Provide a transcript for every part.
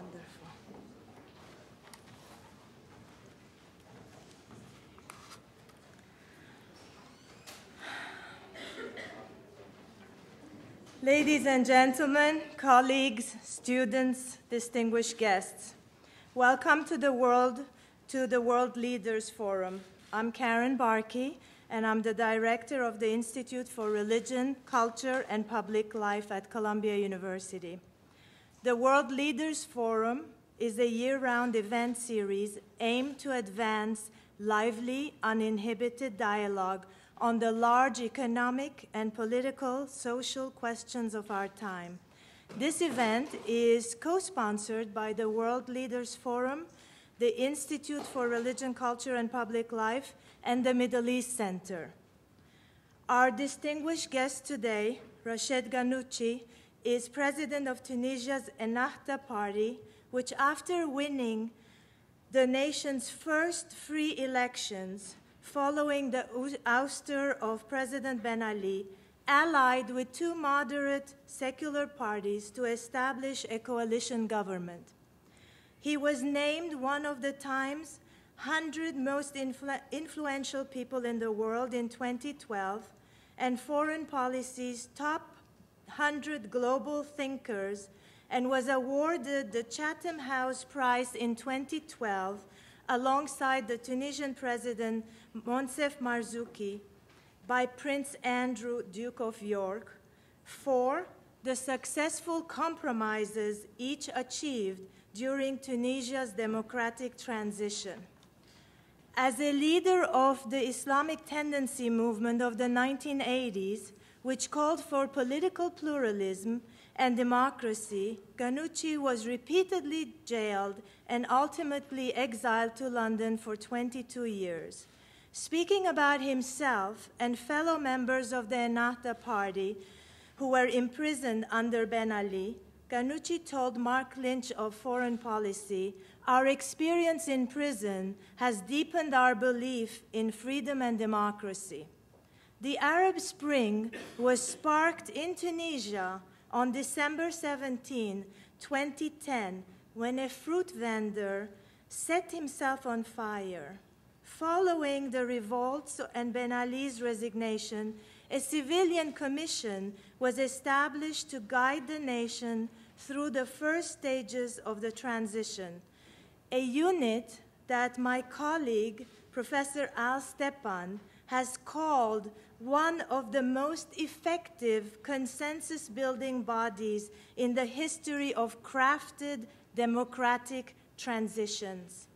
Wonderful. Ladies and gentlemen, colleagues, students, distinguished guests, welcome to the World Leaders Forum. I'm Karen Barkey, and I'm the director of the Institute for Religion, Culture, and Public Life at Columbia University. The World Leaders Forum is a year-round event series aimed to advance lively, uninhibited dialogue on the large economic and political, social questions of our time. This event is co-sponsored by the World Leaders Forum, the Institute for Religion, Culture, and Public Life, and the Middle East Center. Our distinguished guest today, Rached Ghannouchi, is president of Tunisia's Ennahda Party, which after winning the nation's first free elections following the ouster of President Ben Ali, allied with two moderate secular parties to establish a coalition government. He was named one of the Times 100 most influential people in the world in 2012 and Foreign Policy's top 100 global thinkers, and was awarded the Chatham House Prize in 2012 alongside the Tunisian President Monsef Marzouki by Prince Andrew, Duke of York, for the successful compromises each achieved during Tunisia's democratic transition. As a leader of the Islamic tendency movement of the 1980s, which called for political pluralism and democracy, Ghannouchi was repeatedly jailed and ultimately exiled to London for 22 years. Speaking about himself and fellow members of the Ennahda Party who were imprisoned under Ben Ali, Ghannouchi told Mark Lynch of Foreign Policy, "Our experience in prison has deepened our belief in freedom and democracy." The Arab Spring was sparked in Tunisia on December 17, 2010, when a fruit vendor set himself on fire. Following the revolts and Ben Ali's resignation, a civilian commission was established to guide the nation through the first stages of the transition, a unit that my colleague, Professor Al Stepan, has called one of the most effective consensus-building bodies in the history of crafted democratic transitions.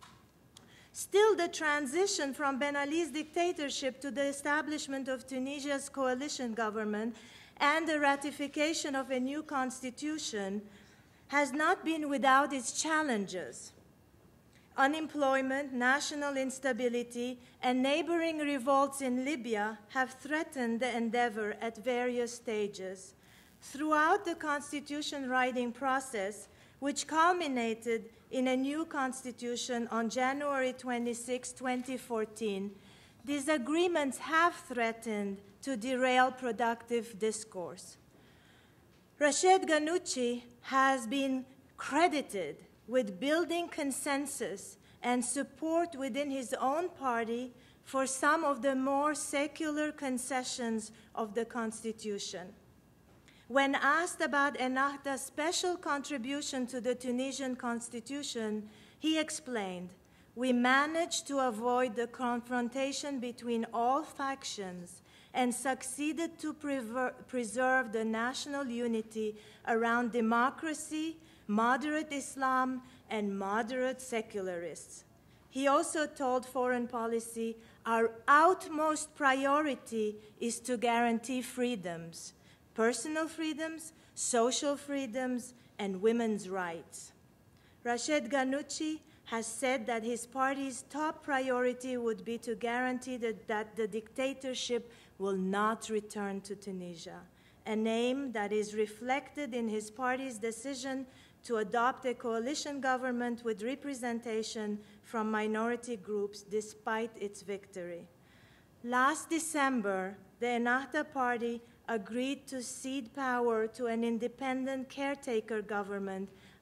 Still, the transition from Ben Ali's dictatorship to the establishment of Tunisia's coalition government and the ratification of a new constitution has not been without its challenges. Unemployment, national instability, and neighboring revolts in Libya have threatened the endeavor at various stages. Throughout the constitution writing process, which culminated in a new constitution on January 26, 2014, disagreements have threatened to derail productive discourse. Rached Ghannouchi has been credited with building consensus and support within his own party for some of the more secular concessions of the Constitution. When asked about Ennahda's special contribution to the Tunisian Constitution, he explained, "We managed to avoid the confrontation between all factions and succeeded to preserve the national unity around democracy, moderate Islam, and moderate secularists." He also told Foreign Policy, "Our utmost priority is to guarantee freedoms, personal freedoms, social freedoms, and women's rights." Rached Ghannouchi has said that his party's top priority would be to guarantee that the dictatorship will not return to Tunisia, an aim that is reflected in his party's decision to adopt a coalition government with representation from minority groups despite its victory. Last December, the Ennahda Party agreed to cede power to an independent caretaker government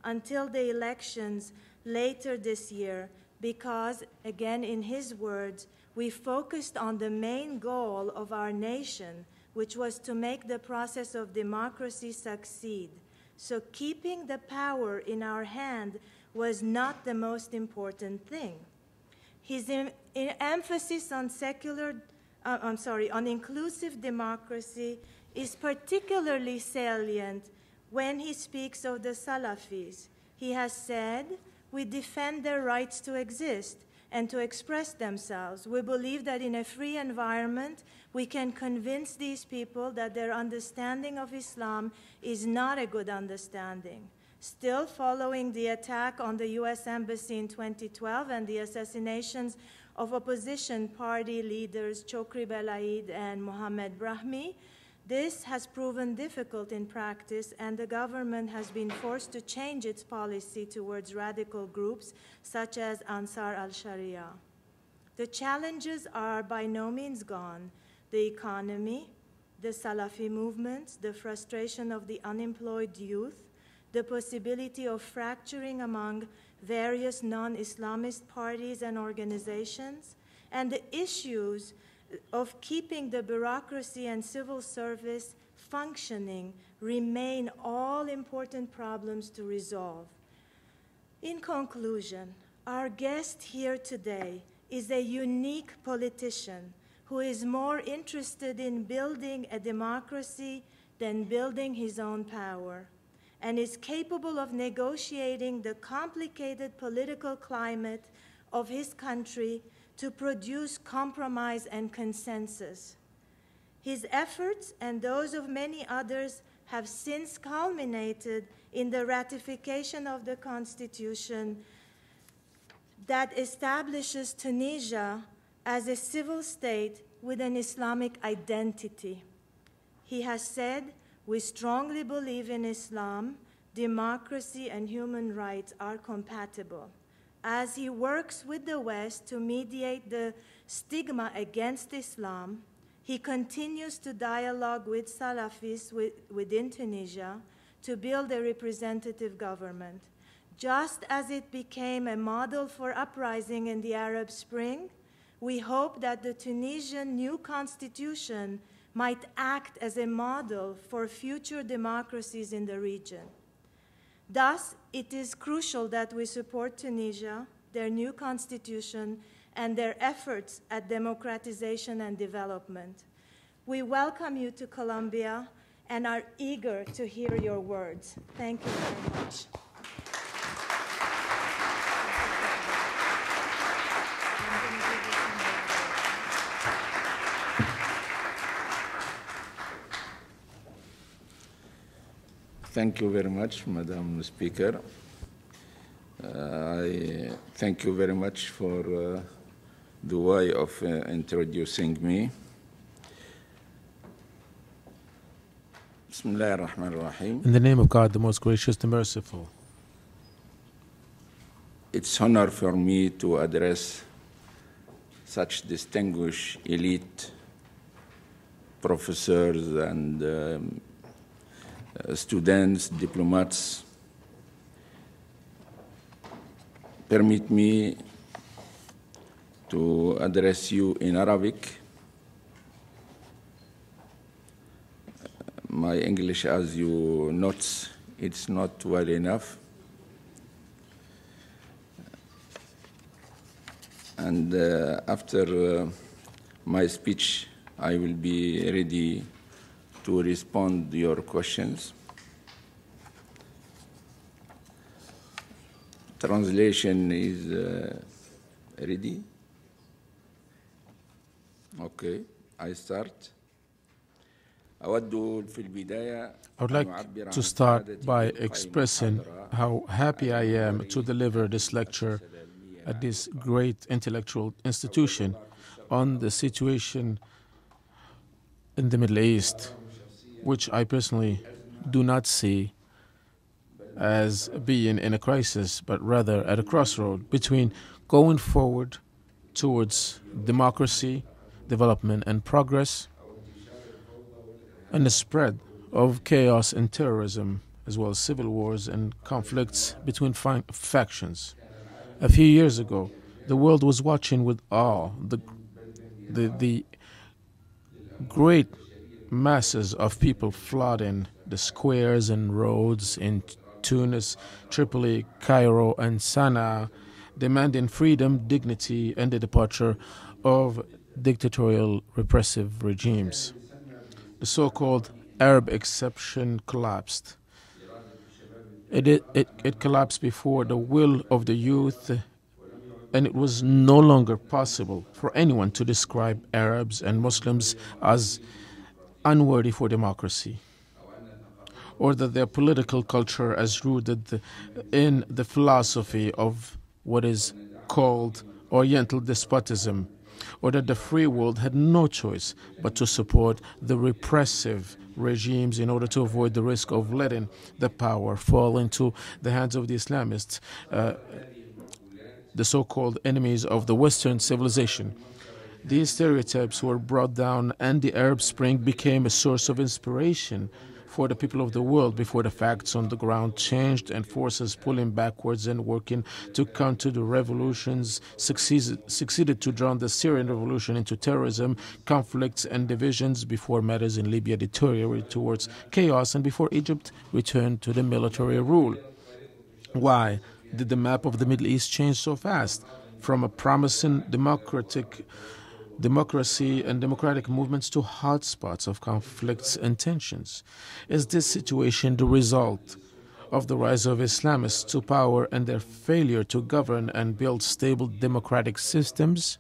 until the elections later this year because, again, in his words, we focused on the main goal of our nation, which was to make the process of democracy succeed. So keeping the power in our hand was not the most important thing. His emphasis on on inclusive democracy is particularly salient when he speaks of the Salafis. He has said, "We defend their rights to exist and to express themselves. We believe that in a free environment, we can convince these people that their understanding of Islam is not a good understanding." Still, following the attack on the U.S. Embassy in 2012 and the assassinations of opposition party leaders Chokri Belaid and Mohammed Brahmi, this has proven difficult in practice, and the government has been forced to change its policy towards radical groups such as Ansar al-Sharia. The challenges are by no means gone. The economy, the Salafi movements, the frustration of the unemployed youth, the possibility of fracturing among various non-Islamist parties and organizations, and the issues of keeping the bureaucracy and civil service functioning remain all important problems to resolve. In conclusion, our guest here today is a unique politician who is more interested in building a democracy than building his own power, and is capable of negotiating the complicated political climate of his country to produce compromise and consensus. His efforts and those of many others have since culminated in the ratification of the Constitution that establishes Tunisia as a civil state with an Islamic identity. He has said, "We strongly believe in Islam, democracy, and human rights are compatible." As he works with the West to mediate the stigma against Islam, he continues to dialogue with Salafis within Tunisia to build a representative government. Just as it became a model for uprising in the Arab Spring, we hope that the Tunisian new constitution might act as a model for future democracies in the region. Thus, it is crucial that we support Tunisia, their new constitution, and their efforts at democratization and development. We welcome you to Colombia and are eager to hear your words. Thank you very much. Thank you very much, Madam Speaker. I thank you very much for the way of introducing me. Bismillah ar-Rahman ar-Rahim. In the name of God, the most gracious, the merciful. It's an honor for me to address such distinguished elite professors and students, diplomats. Permit me to address you in Arabic. My English, as you note, it's not well enough. And after my speech, I will be ready to respond to your questions. Translation is ready? Okay, I start. I would like to start by expressing how happy I am to deliver this lecture at this great intellectual institution on the situation in the Middle East, which I personally do not see as being in a crisis, but rather at a crossroad between going forward towards democracy, development, and progress, and the spread of chaos and terrorism as well as civil wars and conflicts between factions. A few years ago, the world was watching with awe the great masses of people flooding the squares and roads in Tunis, Tripoli, Cairo, and Sana'a, demanding freedom, dignity, and the departure of dictatorial repressive regimes. The so-called Arab exception collapsed. It collapsed before the will of the youth, and it was no longer possible for anyone to describe Arabs and Muslims as unworthy for democracy, or that their political culture as rooted in the philosophy of what is called Oriental despotism, or that the free world had no choice but to support the repressive regimes in order to avoid the risk of letting the power fall into the hands of the Islamists, the so-called enemies of the Western civilization. These stereotypes were brought down, and the Arab Spring became a source of inspiration for the people of the world before the facts on the ground changed and forces pulling backwards and working to counter the revolutions succeeded to drown the Syrian revolution into terrorism, conflicts, and divisions before matters in Libya deteriorated towards chaos and before Egypt returned to the military rule. Why did the map of the Middle East change so fast? From a promising democracy and democratic movements to hotspots of conflicts and tensions? Is this situation the result of the rise of Islamists to power and their failure to govern and build stable democratic systems?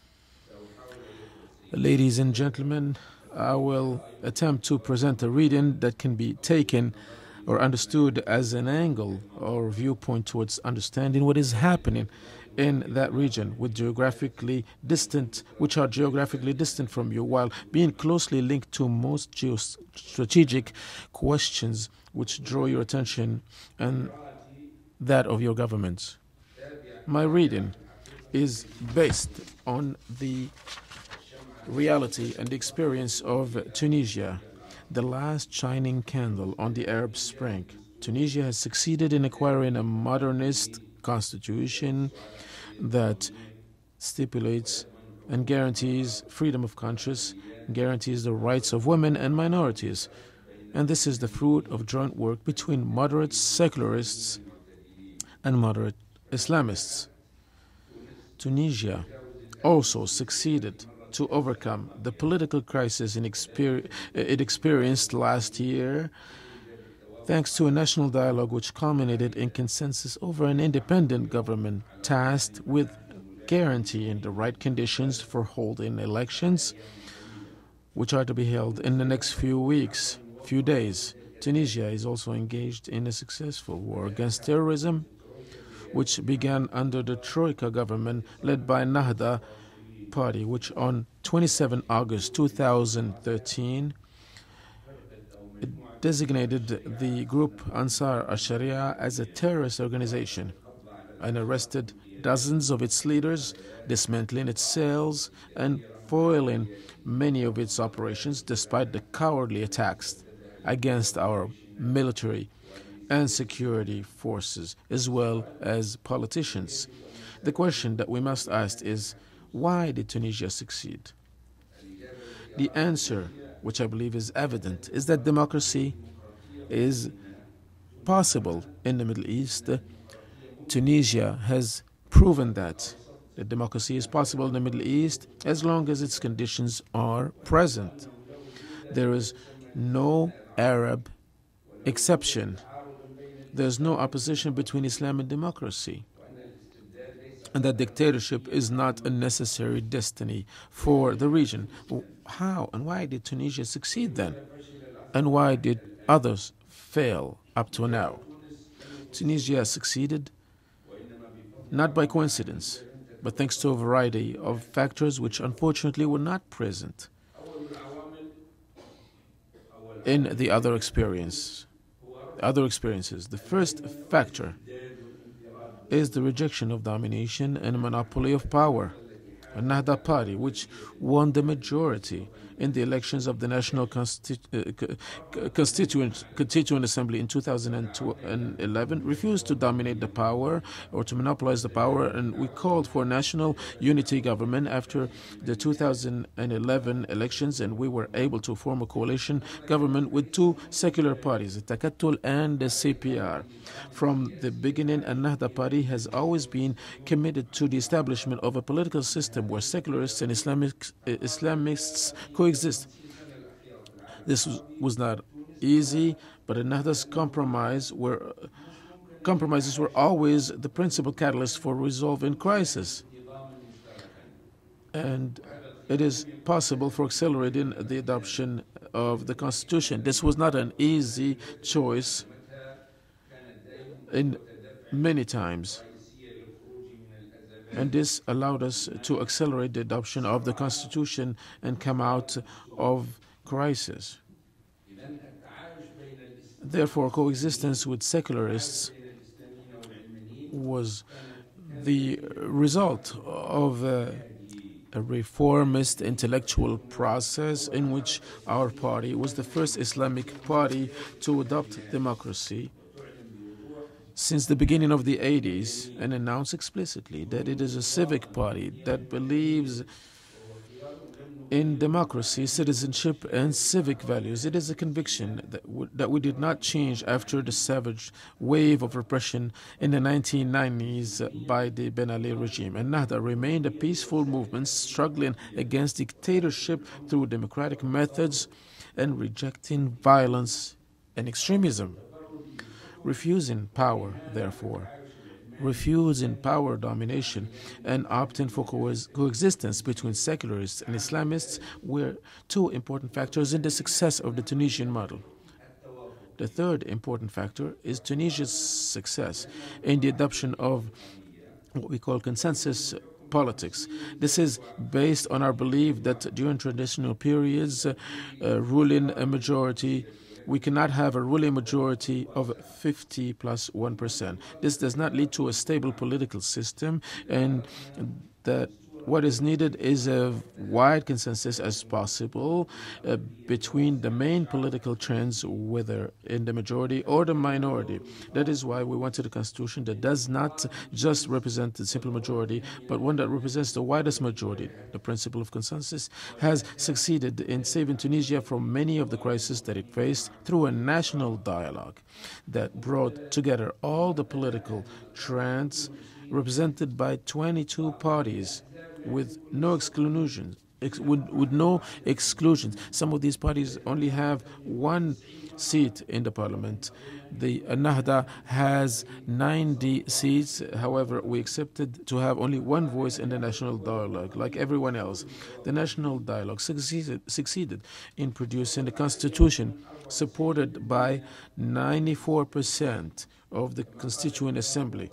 Ladies and gentlemen, I will attempt to present a reading that can be taken or understood as an angle or viewpoint towards understanding what is happening in that region, which are geographically distant from you, while being closely linked to most geostrategic questions which draw your attention and that of your governments. My reading is based on the reality and experience of Tunisia, the last shining candle on the Arab Spring. Tunisia has succeeded in acquiring a modernist constitution that stipulates and guarantees freedom of conscience, guarantees the rights of women and minorities. And this is the fruit of joint work between moderate secularists and moderate Islamists. Tunisia also succeeded to overcome the political crisis it experienced last year, thanks to a national dialogue which culminated in consensus over an independent government tasked with guaranteeing the right conditions for holding elections, which are to be held in the next few days. Tunisia is also engaged in a successful war against terrorism, which began under the Troika government led by Nahda Party, which on 27 August 2013 designated the group Ansar al-Sharia as a terrorist organization and arrested dozens of its leaders, dismantling its cells and foiling many of its operations despite the cowardly attacks against our military and security forces as well as politicians. The question that we must ask is, why did Tunisia succeed? The answer, which I believe is evident, is that democracy is possible in the Middle East. Tunisia has proven that democracy is possible in the Middle East as long as its conditions are present. There is no Arab exception. There is no opposition between Islam and democracy. And that dictatorship is not a necessary destiny for the region. How and why did Tunisia succeed then? And why did others fail up to now? Tunisia succeeded not by coincidence, but thanks to a variety of factors which unfortunately were not present in the other experiences. The first factor is the rejection of domination and monopoly of power. Ennahda Party, which won the majority in the elections of the National Constituent Assembly in 2011, refused to dominate the power or to monopolize the power, and we called for national unity government after the 2011 elections, and we were able to form a coalition government with two secular parties, the Takattul and the CPR. From the beginning, Ennahda Party has always been committed to the establishment of a political system where secularists and Islamists coexist. This was not easy, but Ennahda's compromises were always the principal catalyst for resolving crisis. And it is possible for accelerating the adoption of the Constitution. This was not an easy choice in many times. And this allowed us to accelerate the adoption of the Constitution and come out of crisis. Therefore, coexistence with secularists was the result of a reformist intellectual process in which our party was the first Islamic party to adopt democracy since the beginning of the 80s and announce explicitly that it is a civic party that believes in democracy, citizenship, and civic values. It is a conviction that we did not change after the savage wave of repression in the 1990s by the Ben Ali regime. And Ennahda remained a peaceful movement struggling against dictatorship through democratic methods and rejecting violence and extremism. Refusing power, therefore, refusing power domination, and opting for coexistence between secularists and Islamists were two important factors in the success of the Tunisian model. The third important factor is Tunisia's success in the adoption of what we call consensus politics. This is based on our belief that during traditional periods, ruling a majority we cannot have a ruling majority of 50 plus 1%. This does not lead to a stable political system, and that what is needed is a wide consensus as possible between the main political trends, whether in the majority or the minority. That is why we wanted a constitution that does not just represent the simple majority, but one that represents the widest majority. The principle of consensus has succeeded in saving Tunisia from many of the crises that it faced through a national dialogue that brought together all the political trends represented by 22 parties with no exclusions. Some of these parties only have one seat in the parliament. The Ennahda has 90 seats. However, we accepted to have only one voice in the national dialogue, like everyone else. The national dialogue succeeded in producing a constitution supported by 94% of the Constituent Assembly.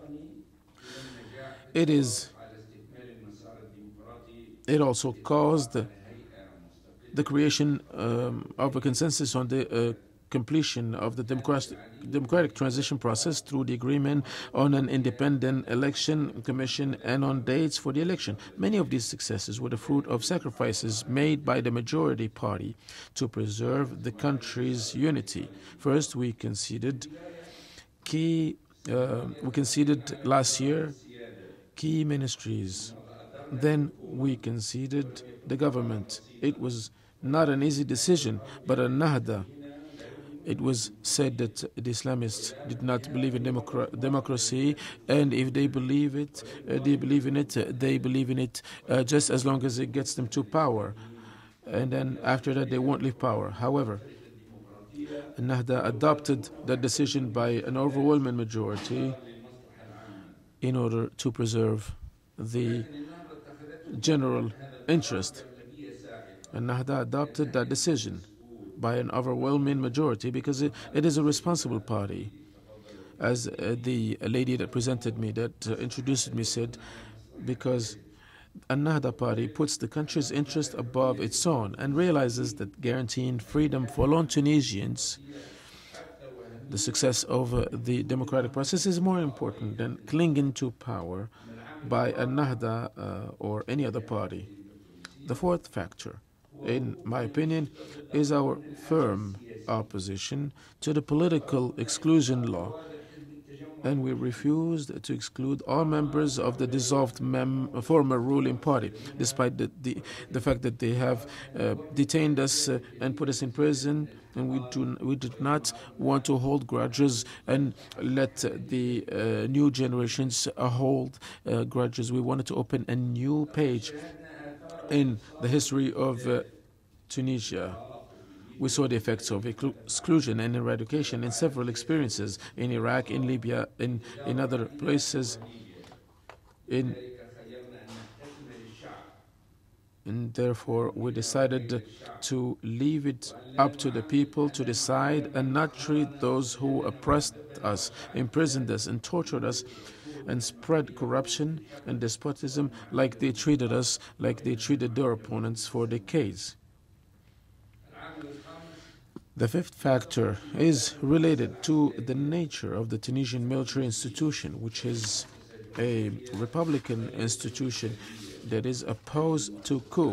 It also caused the creation of a consensus on the completion of the democratic transition process through the agreement on an independent election commission and on dates for the election. Many of these successes were the fruit of sacrifices made by the majority party to preserve the country's unity. First, we conceded last year key ministries. Then we conceded the government. It was not an easy decision, but Ennahda, it was said that the Islamists did not believe in democracy, and if they believe it, they believe in it just as long as it gets them to power. And then after that, they won't leave power. However, Ennahda adopted that decision by an overwhelming majority in order to preserve the general interest. Ennahda adopted that decision by an overwhelming majority because it is a responsible party. As the lady that presented me, that introduced me, said, because Ennahda party puts the country's interest above its own and realizes that guaranteeing freedom for lone Tunisians, the success of the democratic process, is more important than clinging to power by Al-Nahda or any other party. The fourth factor, in my opinion, is our firm opposition to the political exclusion law, and we refused to exclude all members of the dissolved former ruling party, despite the fact that they have detained us and put us in prison. And we did not want to hold grudges and let the new generations hold grudges. We wanted to open a new page in the history of Tunisia. We saw the effects of exclusion and eradication in several experiences in Iraq, in Libya, in other places. And therefore, we decided to leave it up to the people to decide and not treat those who oppressed us, imprisoned us, and tortured us, and spread corruption and despotism like they treated us, like they treated their opponents for decades. The fifth factor is related to the nature of the Tunisian military institution, which is a republican institution that is opposed to coup.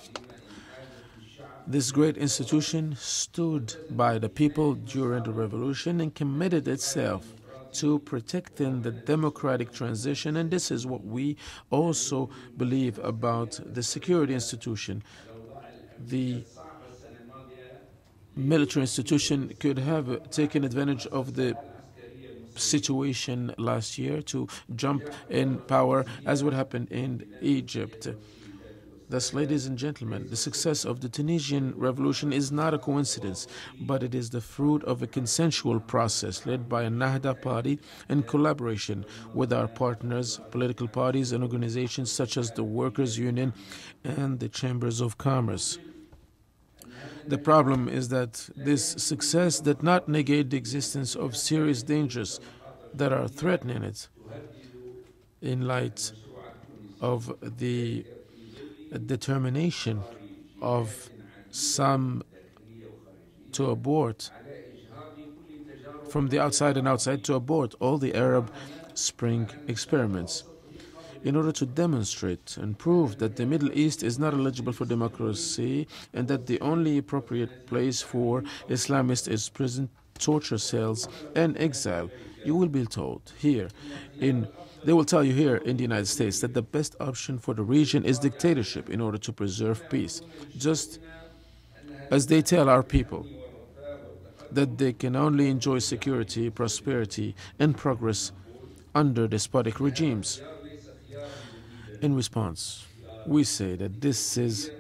This great institution stood by the people during the revolution and committed itself to protecting the democratic transition, and this is what we also believe about the security institution. The military institution could have taken advantage of the situation last year to jump in power, as what happened in Egypt. Thus, ladies and gentlemen, the success of the Tunisian revolution is not a coincidence, but it is the fruit of a consensual process led by a Nahda party in collaboration with our partners, political parties, and organizations such as the Workers' Union and the Chambers of Commerce. The problem is that this success did not negate the existence of serious dangers that are threatening it in light of the determination of some to abort from the outside and outside to abort all the Arab Spring experiments. In order to demonstrate and prove that the Middle East is not eligible for democracy and that the only appropriate place for Islamists is prison, torture cells, and exile, you will be told here they will tell you here in the United States that the best option for the region is dictatorship in order to preserve peace, just as they tell our people that they can only enjoy security, prosperity, and progress under despotic regimes. In response, we say that this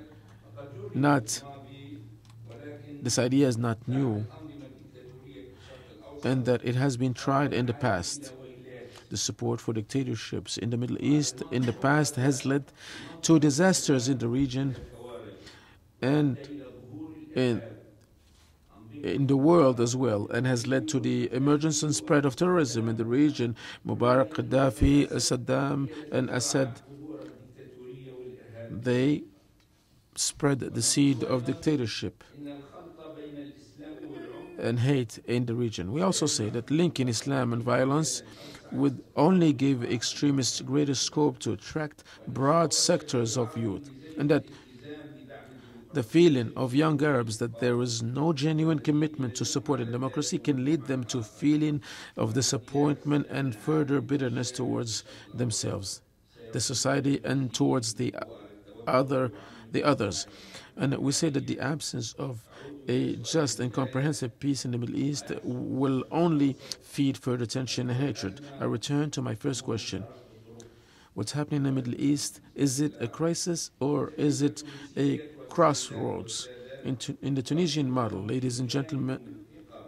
idea is not new, and that it has been tried in the past. The support for dictatorships in the Middle East in the past has led to disasters in the region and in the world as well, and has led to the emergence and spread of terrorism in the region. Mubarak, Gaddafi, Saddam, and Assad, they spread the seed of dictatorship and hate in the region. We also say that linking Islam and violence would only give extremists greater scope to attract broad sectors of youth, and that the feeling of young Arabs that there is no genuine commitment to supporting democracy can lead them to a feeling of disappointment and further bitterness towards themselves, the society, and towards the others. And we say that the absence of a just and comprehensive peace in the Middle East will only feed further tension and hatred. I return to my first question. What's happening in the Middle East, is it a crisis or is it a crossroads? In the Tunisian model, ladies and gentlemen,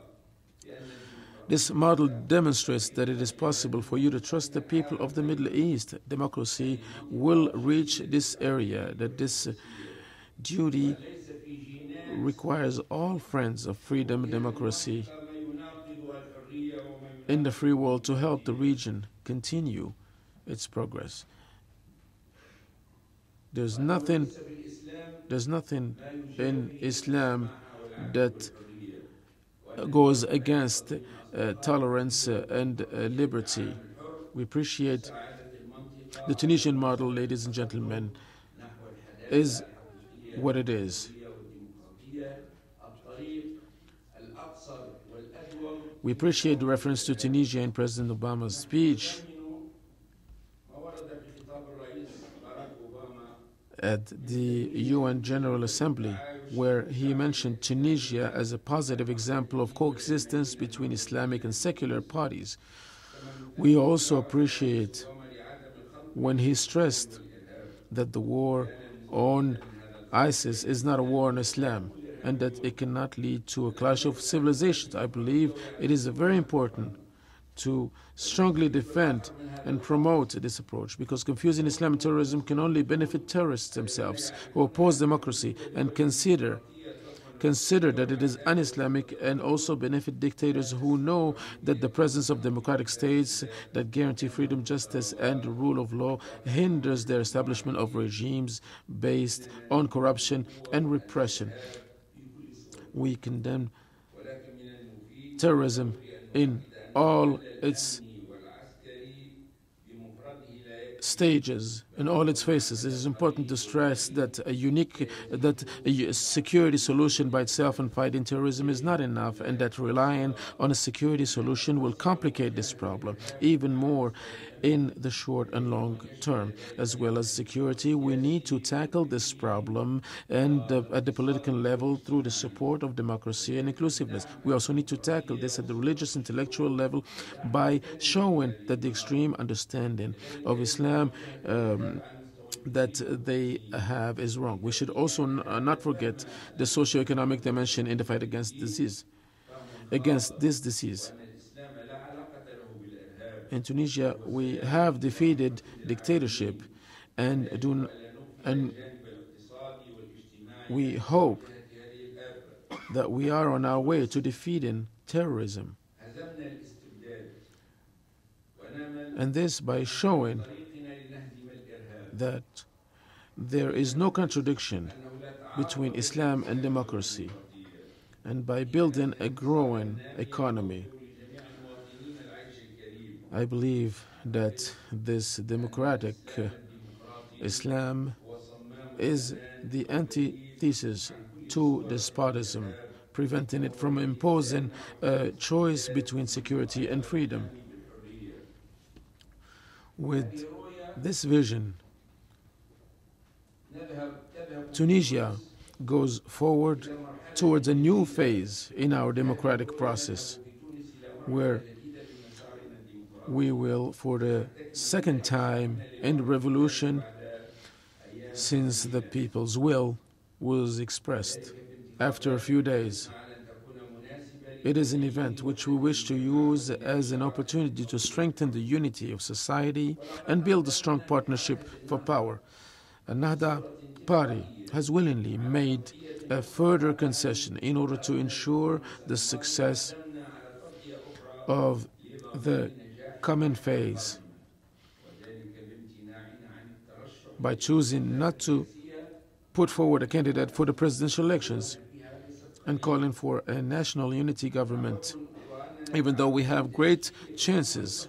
this model demonstrates that it is possible for you to trust the people of the Middle East. Democracy will reach this area, that this duty requires all friends of freedom and democracy in the free world to help the region continue its progress. There's nothing in Islam that goes against tolerance and liberty. We appreciate The Tunisian model, ladies and gentlemen, is what it is. We appreciate the reference to Tunisia in President Obama's speech at the UN General Assembly, where he mentioned Tunisia as a positive example of coexistence between Islamic and secular parties. We also appreciate when he stressed that the war on ISIS is not a war on Islam and that it cannot lead to a clash of civilizations. I believe it is very important to strongly defend and promote this approach, because confusing Islam and terrorism can only benefit terrorists themselves who oppose democracy and consider that it is un-Islamic, and also benefit dictators who know that the presence of democratic states that guarantee freedom, justice, and the rule of law hinders their establishment of regimes based on corruption and repression. We condemn terrorism in all its stages, in all its phases. It is important to stress that a security solution by itself in fighting terrorism is not enough, and that relying on a security solution will complicate this problem even more in the short and long term. As well as security, we need to tackle this problem and at the political level through the support of democracy and inclusiveness. We also need to tackle this at the religious intellectual level by showing that the extreme understanding of Islam that they have is wrong. We should also not forget the socio-economic dimension in the fight against this disease. In Tunisia, we have defeated dictatorship, and we hope that we are on our way to defeating terrorism. And this by showing that there is no contradiction between Islam and democracy, and by building a growing economy. I believe that this democratic Islam is the antithesis to despotism, preventing it from imposing a choice between security and freedom. With this vision, Tunisia goes forward towards a new phase in our democratic process, where we will, for the second time in the revolution since the people's will was expressed after a few days. It is an event which we wish to use as an opportunity to strengthen the unity of society and build a strong partnership for power. Al-Nahda party has willingly made a further concession in order to ensure the success of the coming phase by choosing not to put forward a candidate for the presidential elections and calling for a national unity government. Even though we have great chances,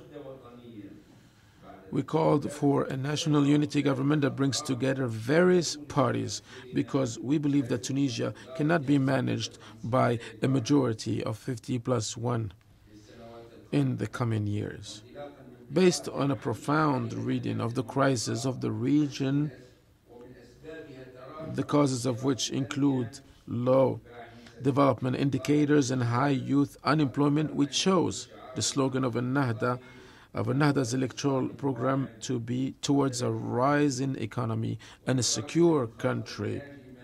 we called for a national unity government that brings together various parties, because we believe that Tunisia cannot be managed by a majority of 50+1 in the coming years. Based on a profound reading of the crisis of the region, the causes of which include low development indicators and high youth unemployment, we chose the slogan of Al-Nahda's electoral program to be towards a rising economy and a secure country.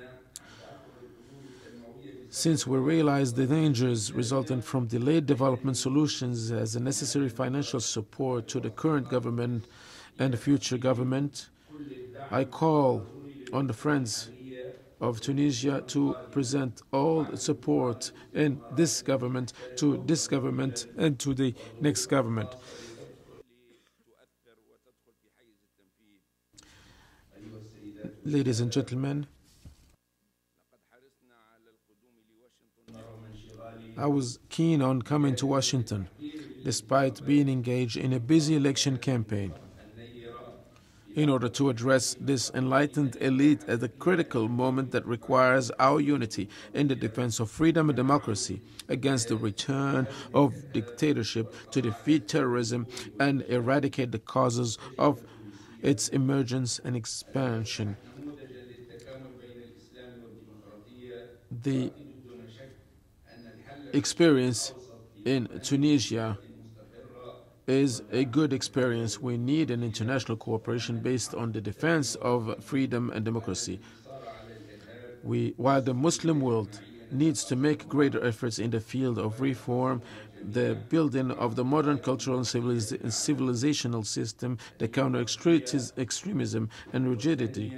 Since we realize the dangers resulting from delayed development solutions as a necessary financial support to the current government and the future government, I call on the friends of Tunisia to present all support in this government, to this government, and to the next government. Ladies and gentlemen, I was keen on coming to Washington, despite being engaged in a busy election campaign. in order to address this enlightened elite at the critical moment that requires our unity in the defense of freedom and democracy against the return of dictatorship, to defeat terrorism and eradicate the causes of its emergence and expansion. The experience in Tunisia is a good experience. We need an international cooperation based on the defense of freedom and democracy. While the Muslim world needs to make greater efforts in the field of reform, the building of the modern cultural and civilizational system that counter extremism and rigidity.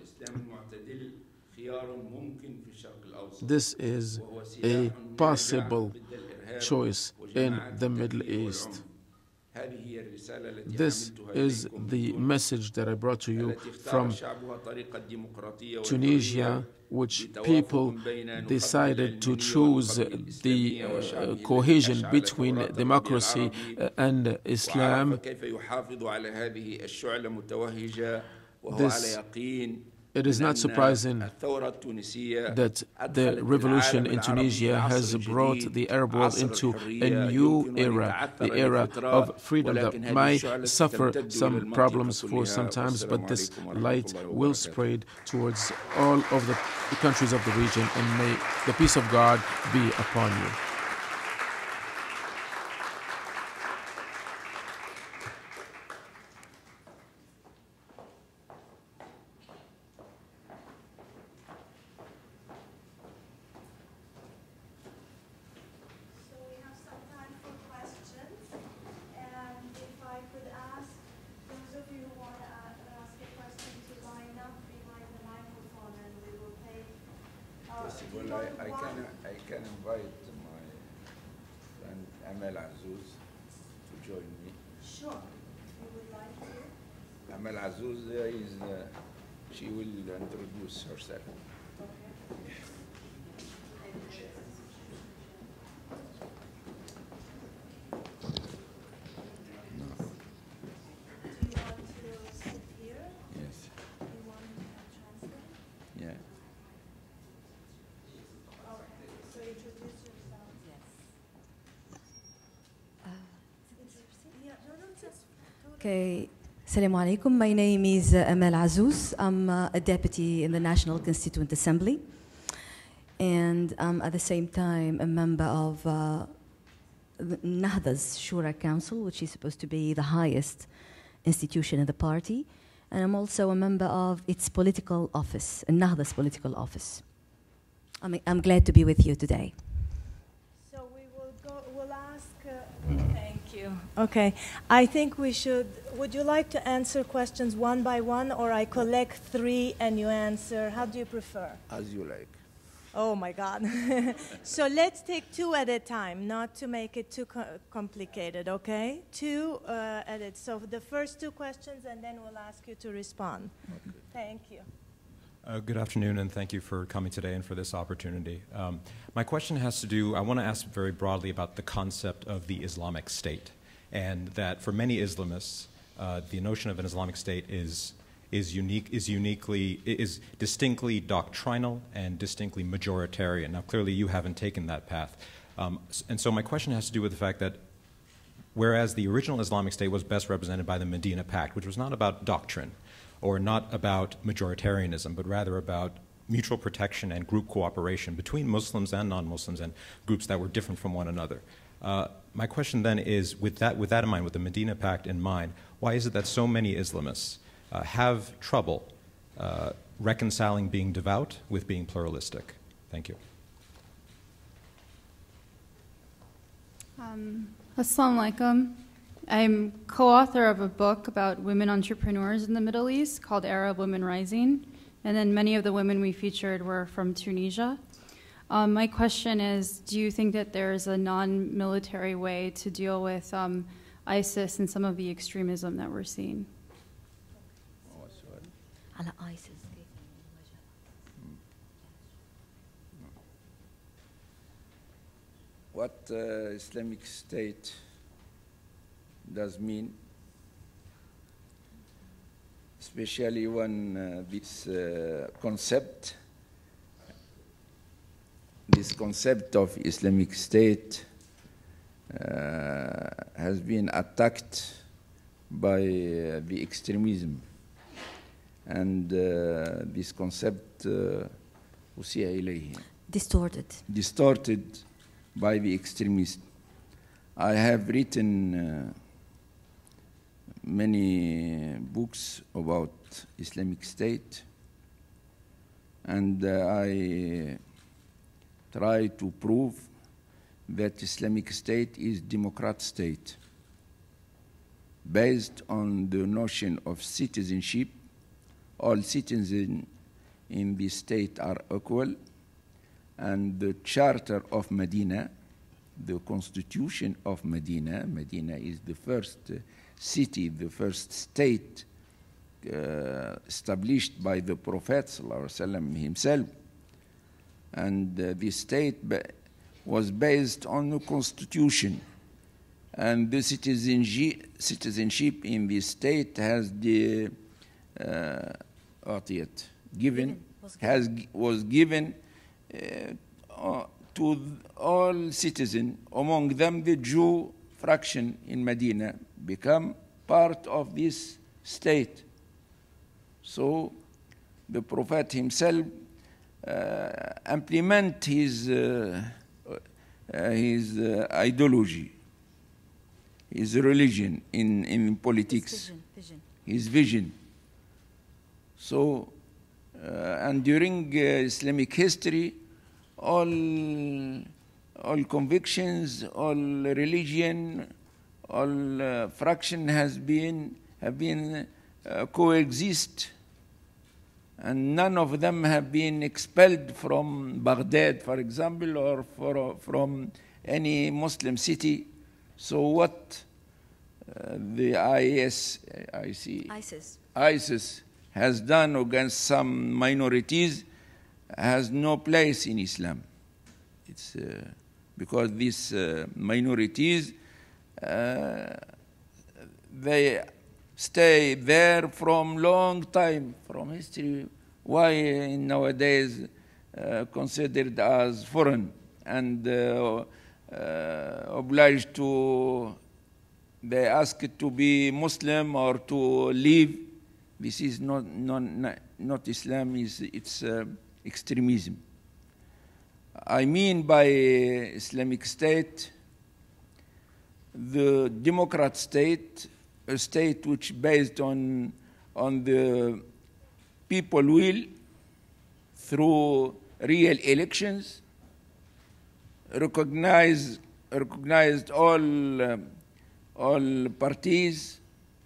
This is a possible choice in the Middle East. This is the message that I brought to you from Tunisia, which people decided to choose the cohesion between democracy and Islam. It is not surprising that the revolution in Tunisia has brought the Arab world into a new era, the era of freedom that might suffer some problems for some times, but this light will spread towards all of the countries of the region, and may the peace of God be upon you. I can invite my friend Amal Azzouz to join me. Sure. You would like to? Amal Azzouz she will introduce herself. Okay. Do you want to sit here? Yes. You want me to translate? Yeah. So introduce yourself. Yes. Okay. Assalamu alaikum. My name is Amal Azzouz. I'm a deputy in the National Constituent Assembly, and I'm at the same time a member of the Nahda's Shura Council, which is supposed to be the highest institution in the party, and I'm also a member of its political office, Nahda's political office. I'm glad to be with you today. So we'll ask, thank you. Okay, I think we should, would you like to answer questions one by one, or I collect three and you answer? How do you prefer? As you like. Oh my God. So let's take two at a time, not to make it too complicated, okay? Two at it. So the first two questions, and then we'll ask you to respond. Okay. Thank you. Good afternoon, and thank you for coming today and for this opportunity. My question has to do, I want to ask very broadly about the concept of the Islamic State, and that for many Islamists, the notion of an Islamic State is distinctly doctrinal and distinctly majoritarian. Now, clearly, you haven't taken that path. And so my question has to do with the fact that whereas the original Islamic State was best represented by the Medina Pact, which was not about doctrine or not about majoritarianism, but rather about mutual protection and group cooperation between Muslims and non-Muslims and groups that were different from one another. My question then is, with that in mind, with the Medina Pact in mind, why is it that so many Islamists have trouble reconciling being devout with being pluralistic? Thank you. Assalamu alaikum. I'm co-author of a book about women entrepreneurs in the Middle East called Arab Women Rising, and then many of the women we featured were from Tunisia. My question is, do you think that there is a non-military way to deal with ISIS and some of the extremism that we're seeing? What Islamic State does mean? especially when this concept of Islamic State has been attacked by the extremism, and this concept distorted by the extremists. I have written many books about Islamic State, and I try to prove that Islamic State is democratic state based on the notion of citizenship. All citizens in the state are equal, and the Charter of Medina, the Constitution of Medina is the first city, the first state established by the Prophet ﷺ himself, and the state was based on the Constitution, and the citizenship in the state was given to all citizens. Among them, the Jew fraction in Medina become part of this state. So the Prophet himself implement his ideology, his religion in politics, his vision. So, and during Islamic history, all convictions, all religion, all fraction have been coexist, and none of them have been expelled from Baghdad, for example, or from any Muslim city. So what the ISIS has done against some minorities has no place in Islam. It's because these minorities, they stay there from long time, from history. Why nowadays considered as foreign and obliged to, they ask to be Muslim or to leave. This is not Islam, it's extremism. I mean by Islamic State, the democrat state, a state which based on the people will, through real elections, recognized all parties,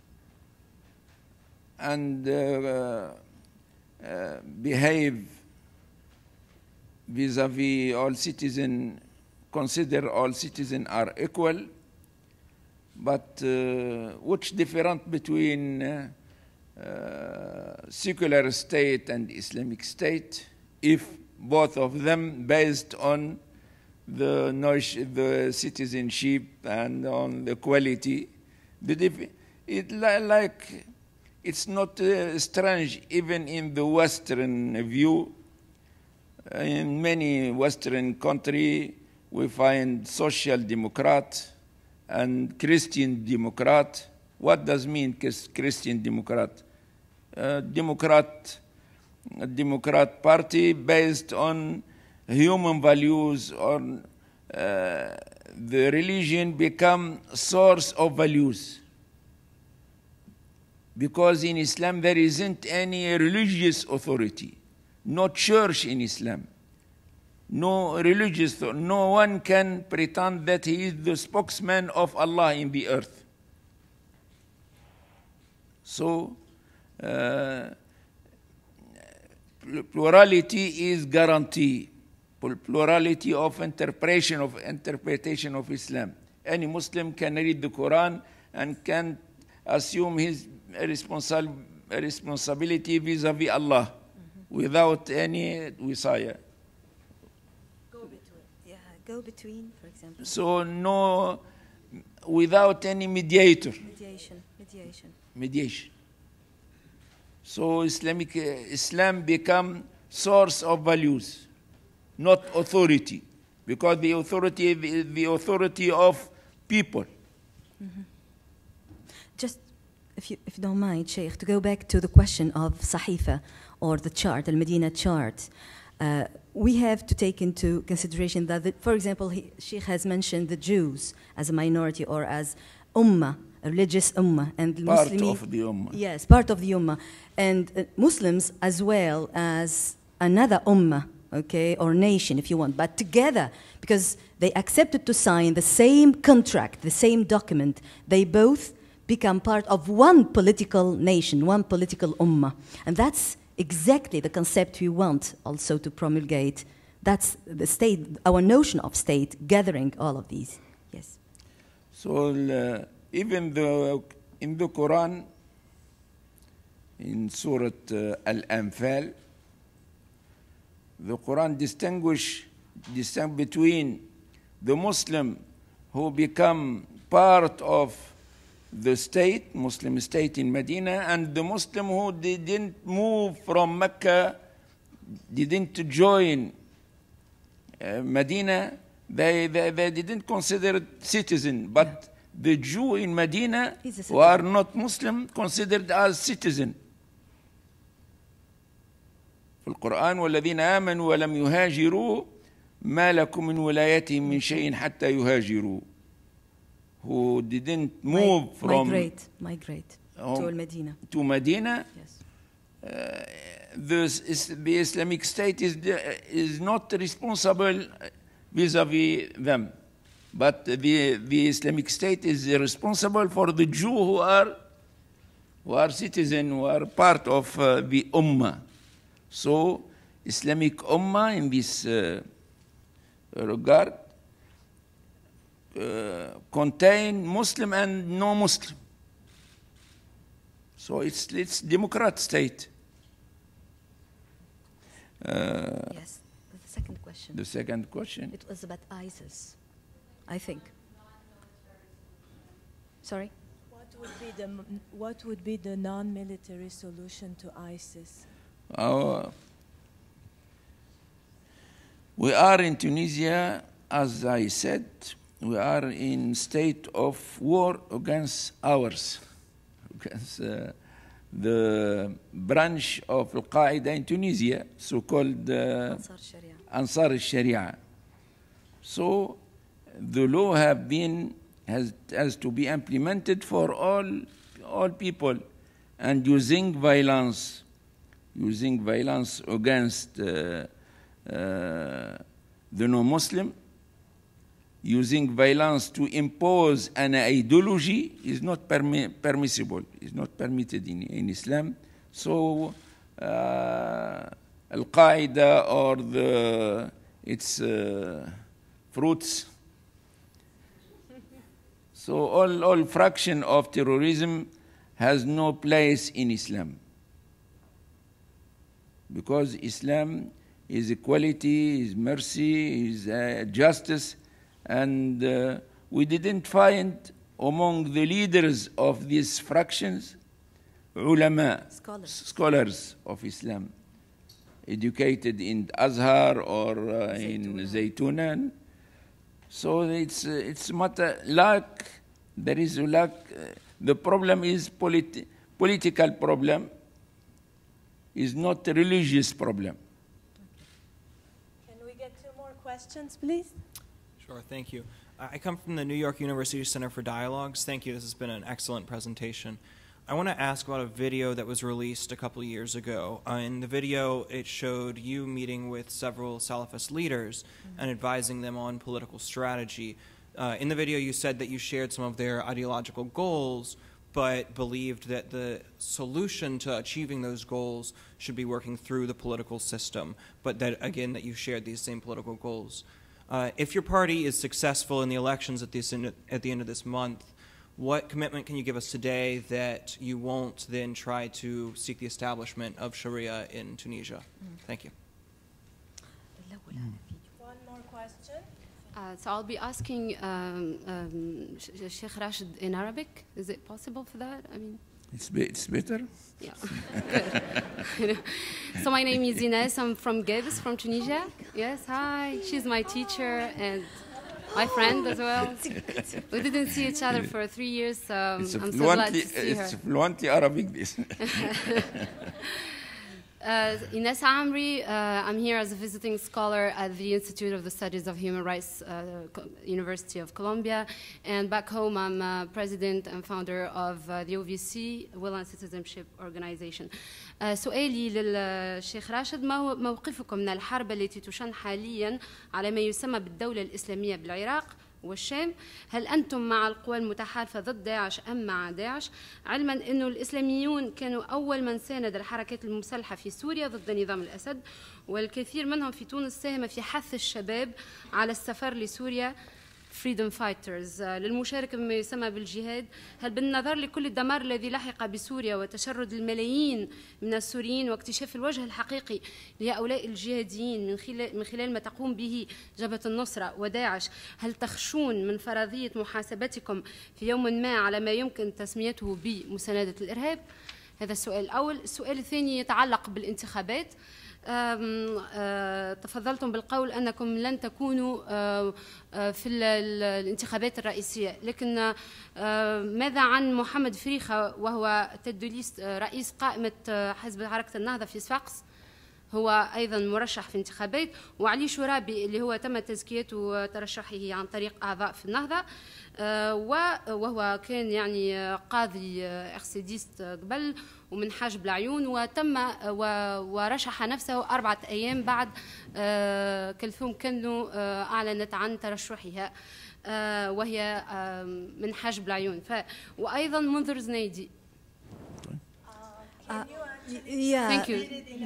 and behave vis-a-vis all citizens, consider all citizens are equal. But which difference between secular state and Islamic State if both of them based on the citizenship and on the quality? It's not strange even in the Western view. In many Western countries, we find social democrat and Christian Democrat. What does mean Christian Democrat? Democrat party based on human values, on the religion become source of values. Because in Islam there isn't any religious authority, no church in Islam. No religious, no one can pretend that he is the spokesman of Allah in the earth. So, plurality is guaranteed. Plurality of interpretation of Islam. Any Muslim can read the Quran and can assume his responsibility vis-a-vis Allah without any wisaya. Go between, for example. So no, without any mediator. Mediation. So Islam become source of values, not authority, because the authority is the authority of people. Mm-hmm. Just, if you don't mind, Sheikh, to go back to the question of Sahifa or the chart, the Medina chart, we have to take into consideration that, for example, Sheikh has mentioned the Jews as a minority or as ummah, a religious ummah, and part Muslimi, of the ummah. Yes, part of the ummah, and Muslims as well as another ummah, okay, or nation, if you want, but together, because they accepted to sign the same contract, the same document, they both become part of one political nation, one political ummah, and that's exactly the concept we want also to promulgate. That's the state, our notion of state, gathering all of these. Yes. So even though in the Quran, in Surah Al-Anfal, the Quran distinguish between the Muslim who become part of the state, Muslim state in Medina, and the Muslim who didn't move from Mecca, didn't join Medina, they didn't consider citizen, but the Jew in Medina who are not Muslim considered as citizen. في القرآن والذين آمنوا ولم يهاجروا ما لكم من ولايتهم من شيء حتى يهاجروا, who didn't move from migrate to Medina. To Medina. Yes. The Islamic State is not responsible vis-a-vis them, but the Islamic State is responsible for the Jew who are citizens, who are part of the Ummah. So Islamic Ummah in this regard contain Muslim and non-Muslim. So it's democrat state. Yes, the second question. The second question? It was about ISIS, I think. Sorry? What would be the non-military solution to ISIS? We are in Tunisia, as I said, we are in state of war against ours, against the branch of Al-Qaeda in Tunisia, so-called Ansar al-Sharia. So the law has to be implemented for all people, and using violence against the non-Muslim, using violence to impose an ideology is not permissible, is not permitted in Islam. So Al-Qaeda or its fruits, so all fraction of terrorism has no place in Islam, because Islam is equality, is mercy, is justice, and we didn't find among the leaders of these fractions ulama, scholars of Islam, educated in Azhar or in Zaytunan. So it's matter lack. There is a lack. The problem is political problem. Is not a religious problem. Can we get 2 more questions, please? Sure, thank you. I come from the New York University Center for Dialogues. Thank you, this has been an excellent presentation. I want to ask about a video that was released a couple of years ago. In the video, it showed you meeting with several Salafist leaders and advising them on political strategy. In the video, you said that you shared some of their ideological goals, but believed that the solution to achieving those goals should be working through the political system, but that, again, that you shared these same political goals. If your party is successful in the elections at the end of this month, what commitment can you give us today that you won't then try to seek the establishment of Sharia in Tunisia? Thank you. One more question. So I'll be asking Sheikh Rached in Arabic. Is it possible for that? I mean, It's better? Yeah, good. So my name is Ines. I'm from Gibbs, from Tunisia. Yes, hi. She's my teacher and my friend as well. We didn't see each other for 3 years, so I'm so glad to see her. It's fluently Arabic, this. Ines Amri, I'm here as a visiting scholar at the Institute of the Studies of Human Rights, University of Columbia. And back home, I'm president and founder of the OVC, Will and Citizenship Organization. سؤالي للشيخ راشد: ما هو موقفكم من الحرب التي تشن حاليا على ما يسمى بالدولة الإسلامية بالعراق والشام؟ هل أنتم مع القوى المتحالفة ضد داعش أم مع داعش؟ علما أنه الإسلاميون كانوا أول من ساند الحركات المسلحة في سوريا ضد نظام الأسد، والكثير منهم في تونس ساهم في حث الشباب على السفر لسوريا freedom fighters للمشاركة بما يسمى بالجهاد. هل بالنظر لكل الدمار الذي لحق بسوريا وتشرد الملايين من السوريين واكتشاف الوجه الحقيقي لهؤلاء الجهاديين من خلال ما تقوم به جبهة النصرة وداعش، هل تخشون من فرضية محاسبتكم في يوم ما على ما يمكن تسميته بمساندة الإرهاب؟ هذا السؤال الأول. السؤال الثاني يتعلق بالانتخابات. تفضلتم بالقول أنكم لن تكونوا في الانتخابات الرئيسية، لكن ماذا عن محمد فريخة وهو تدوليست رئيس قائمة حزب حركة النهضة في صفاقس؟ هو أيضا مرشح في انتخابات. وعلي شرابي اللي هو تم تزكيته وترشحه عن طريق أعضاء في النهضة، وهو كان يعني قاضي اكسيديست قبل ومن حاجب العيون، وتم ورشح نفسه 4 أيام بعد كلثوم كنو أعلنت عن ترشحها وهي من حاجب العيون. وأيضا منذر زنيدي. Thank you.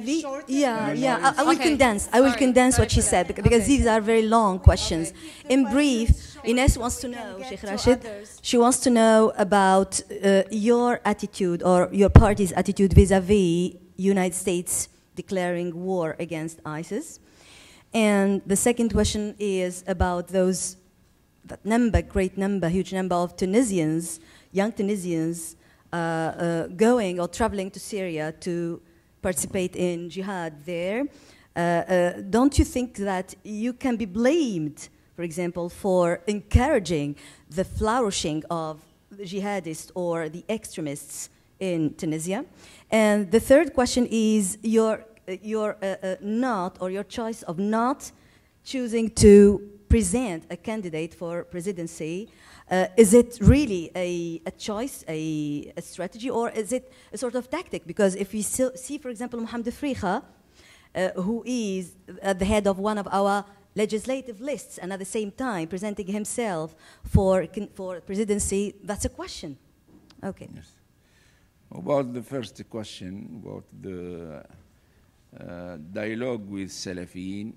I will condense what she said because these are very long questions. In brief, Ines wants to know, Sheikh Rashid, she wants to know about your attitude or your party's attitude vis-a-vis United States declaring war against ISIS. And the second question is about great number, huge number of Tunisians, young Tunisians, going or traveling to Syria to participate in jihad there. Don't you think that you can be blamed, for example, for encouraging the flourishing of the jihadists or the extremists in Tunisia? And the third question is your choice of not choosing to present a candidate for presidency. Is it really a choice, a strategy, or is it a sort of tactic? Because if we see, for example, Mohamed Frikha, who is at the head of one of our legislative lists and at the same time presenting himself for presidency, that's a question. Okay. Yes. About the first question, about the dialogue with Salafiyin,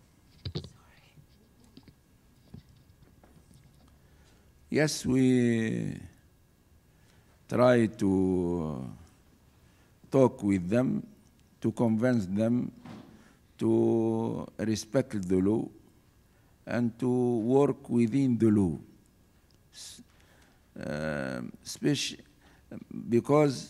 yes, we try to talk with them, to convince them to respect the law and to work within the law. Especially because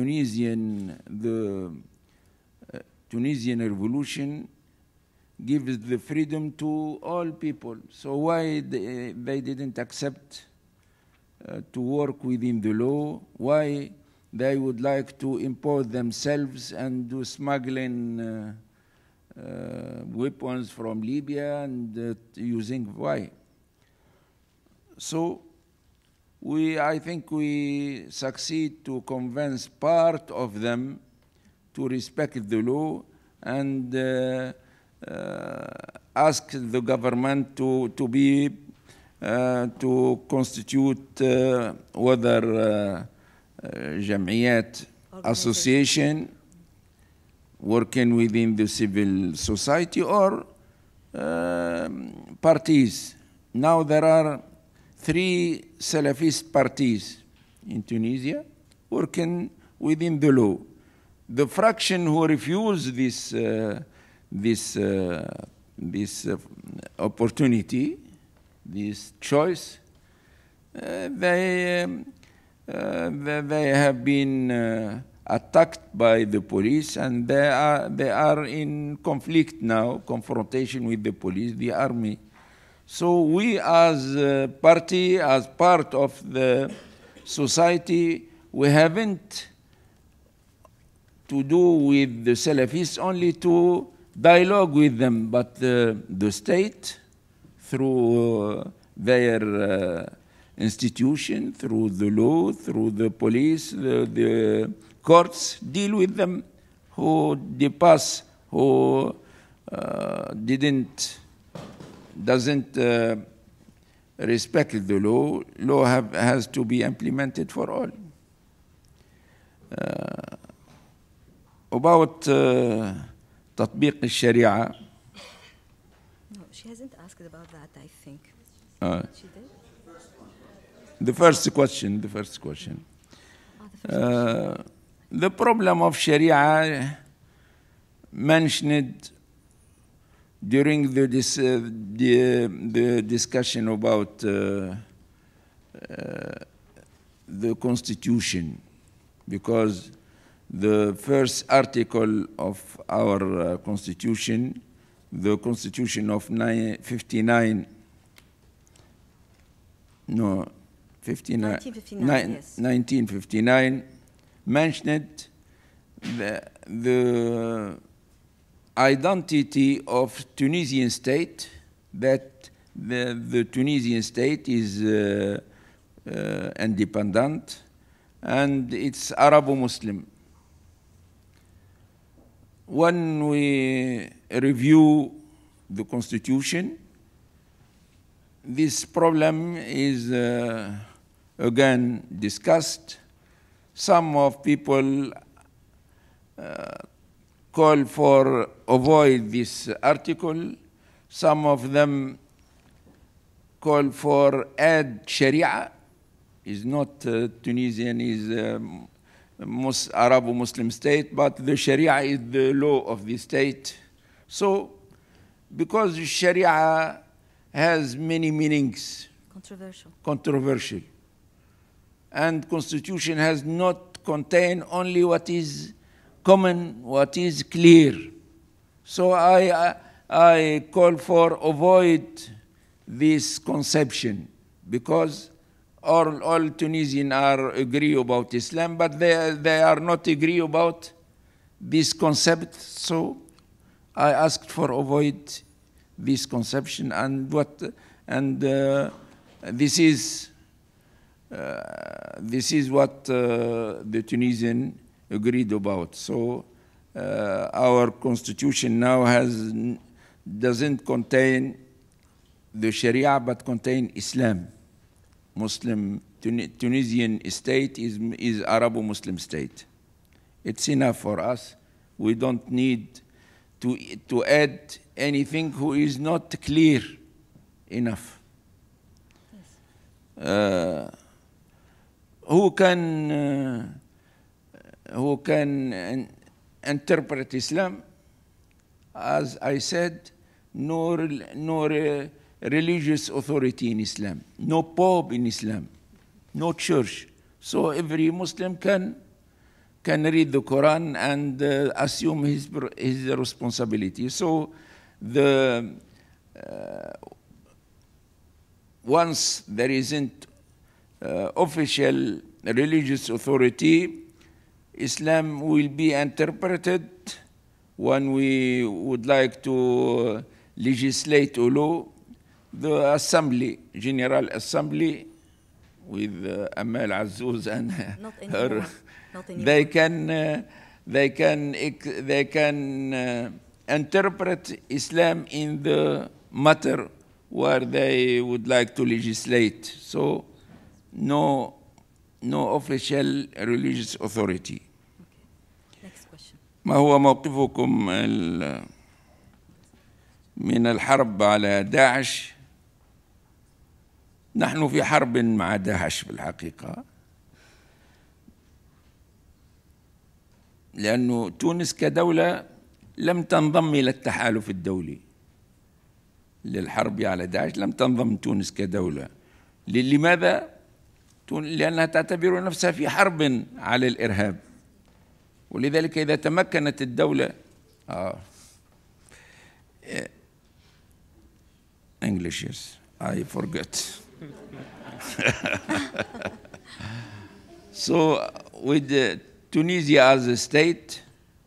the Tunisian revolution gives the freedom to all people. So why they didn't accept to work within the law? Why they would like to impose themselves and do smuggling weapons from Libya and using why? So I think we succeed to convince part of them to respect the law and ask the government to constitute whether Jam'iyat association working within the civil society or parties. Now there are 3 Salafist parties in Tunisia working within the law. The fraction who refuse this opportunity, this choice, they they have been attacked by the police, and they are in conflict now, confrontation with the police, the army. So we as a party, as part of the society, we haven't to do with the Salafists only to dialogue with them, but the state, through their institution, through the law, through the police, the courts, deal with them who depass, who doesn't respect the law. Law has to be implemented for all. About تطبيق الشريعة. No, she hasn't asked about that, I think. She did? The first question. The problem of Sharia mentioned during the discussion about the Constitution, because the first article of our Constitution, the Constitution of 1959, mentioned the identity of Tunisian state, that the Tunisian state is independent and it's Arabo-Muslim. When we review the Constitution, this problem is again discussed. Some of people call for avoid this article. Some of them call for add Sharia. Is not Tunisian, is Arabo-Muslim state, but the Sharia is the law of the state. So, because Sharia has many meanings, controversial, and Constitution has not contained only what is common, what is clear. So I call for avoid this conception, because all Tunisians are agree about Islam, but they are not agree about this concept. So I asked for avoid this conception, and this is what the Tunisian agreed about. So our Constitution now doesn't contain the Sharia, but contain Islam. Tunisian state is Arabo-Muslim state. It's enough for us. We don't need to add anything who is not clear enough. Yes. Who can interpret Islam? As I said, no religious authority in Islam, no pope in Islam, no church. So every Muslim can read the Quran and assume his responsibility. So once there isn't official religious authority, Islam will be interpreted when we would like to legislate a law. The Assembly, General Assembly, with Amal Azzouz and her, they can interpret Islam in the matter where they would like to legislate. So no official religious authority. Okay. Next question. ما هو موقفكم من الحرب على داعش؟ نحن في حرب مع داعش في الحقيقة، لأنه تونس كدولة لم تنضم إلى التحالف الدولي للحرب على داعش، لم تنضم تونس كدولة. لماذا؟ لأنها تعتبر نفسها في حرب على الإرهاب، ولذلك إذا تمكنت الدولة English, yes, I forget. So with Tunisia as a state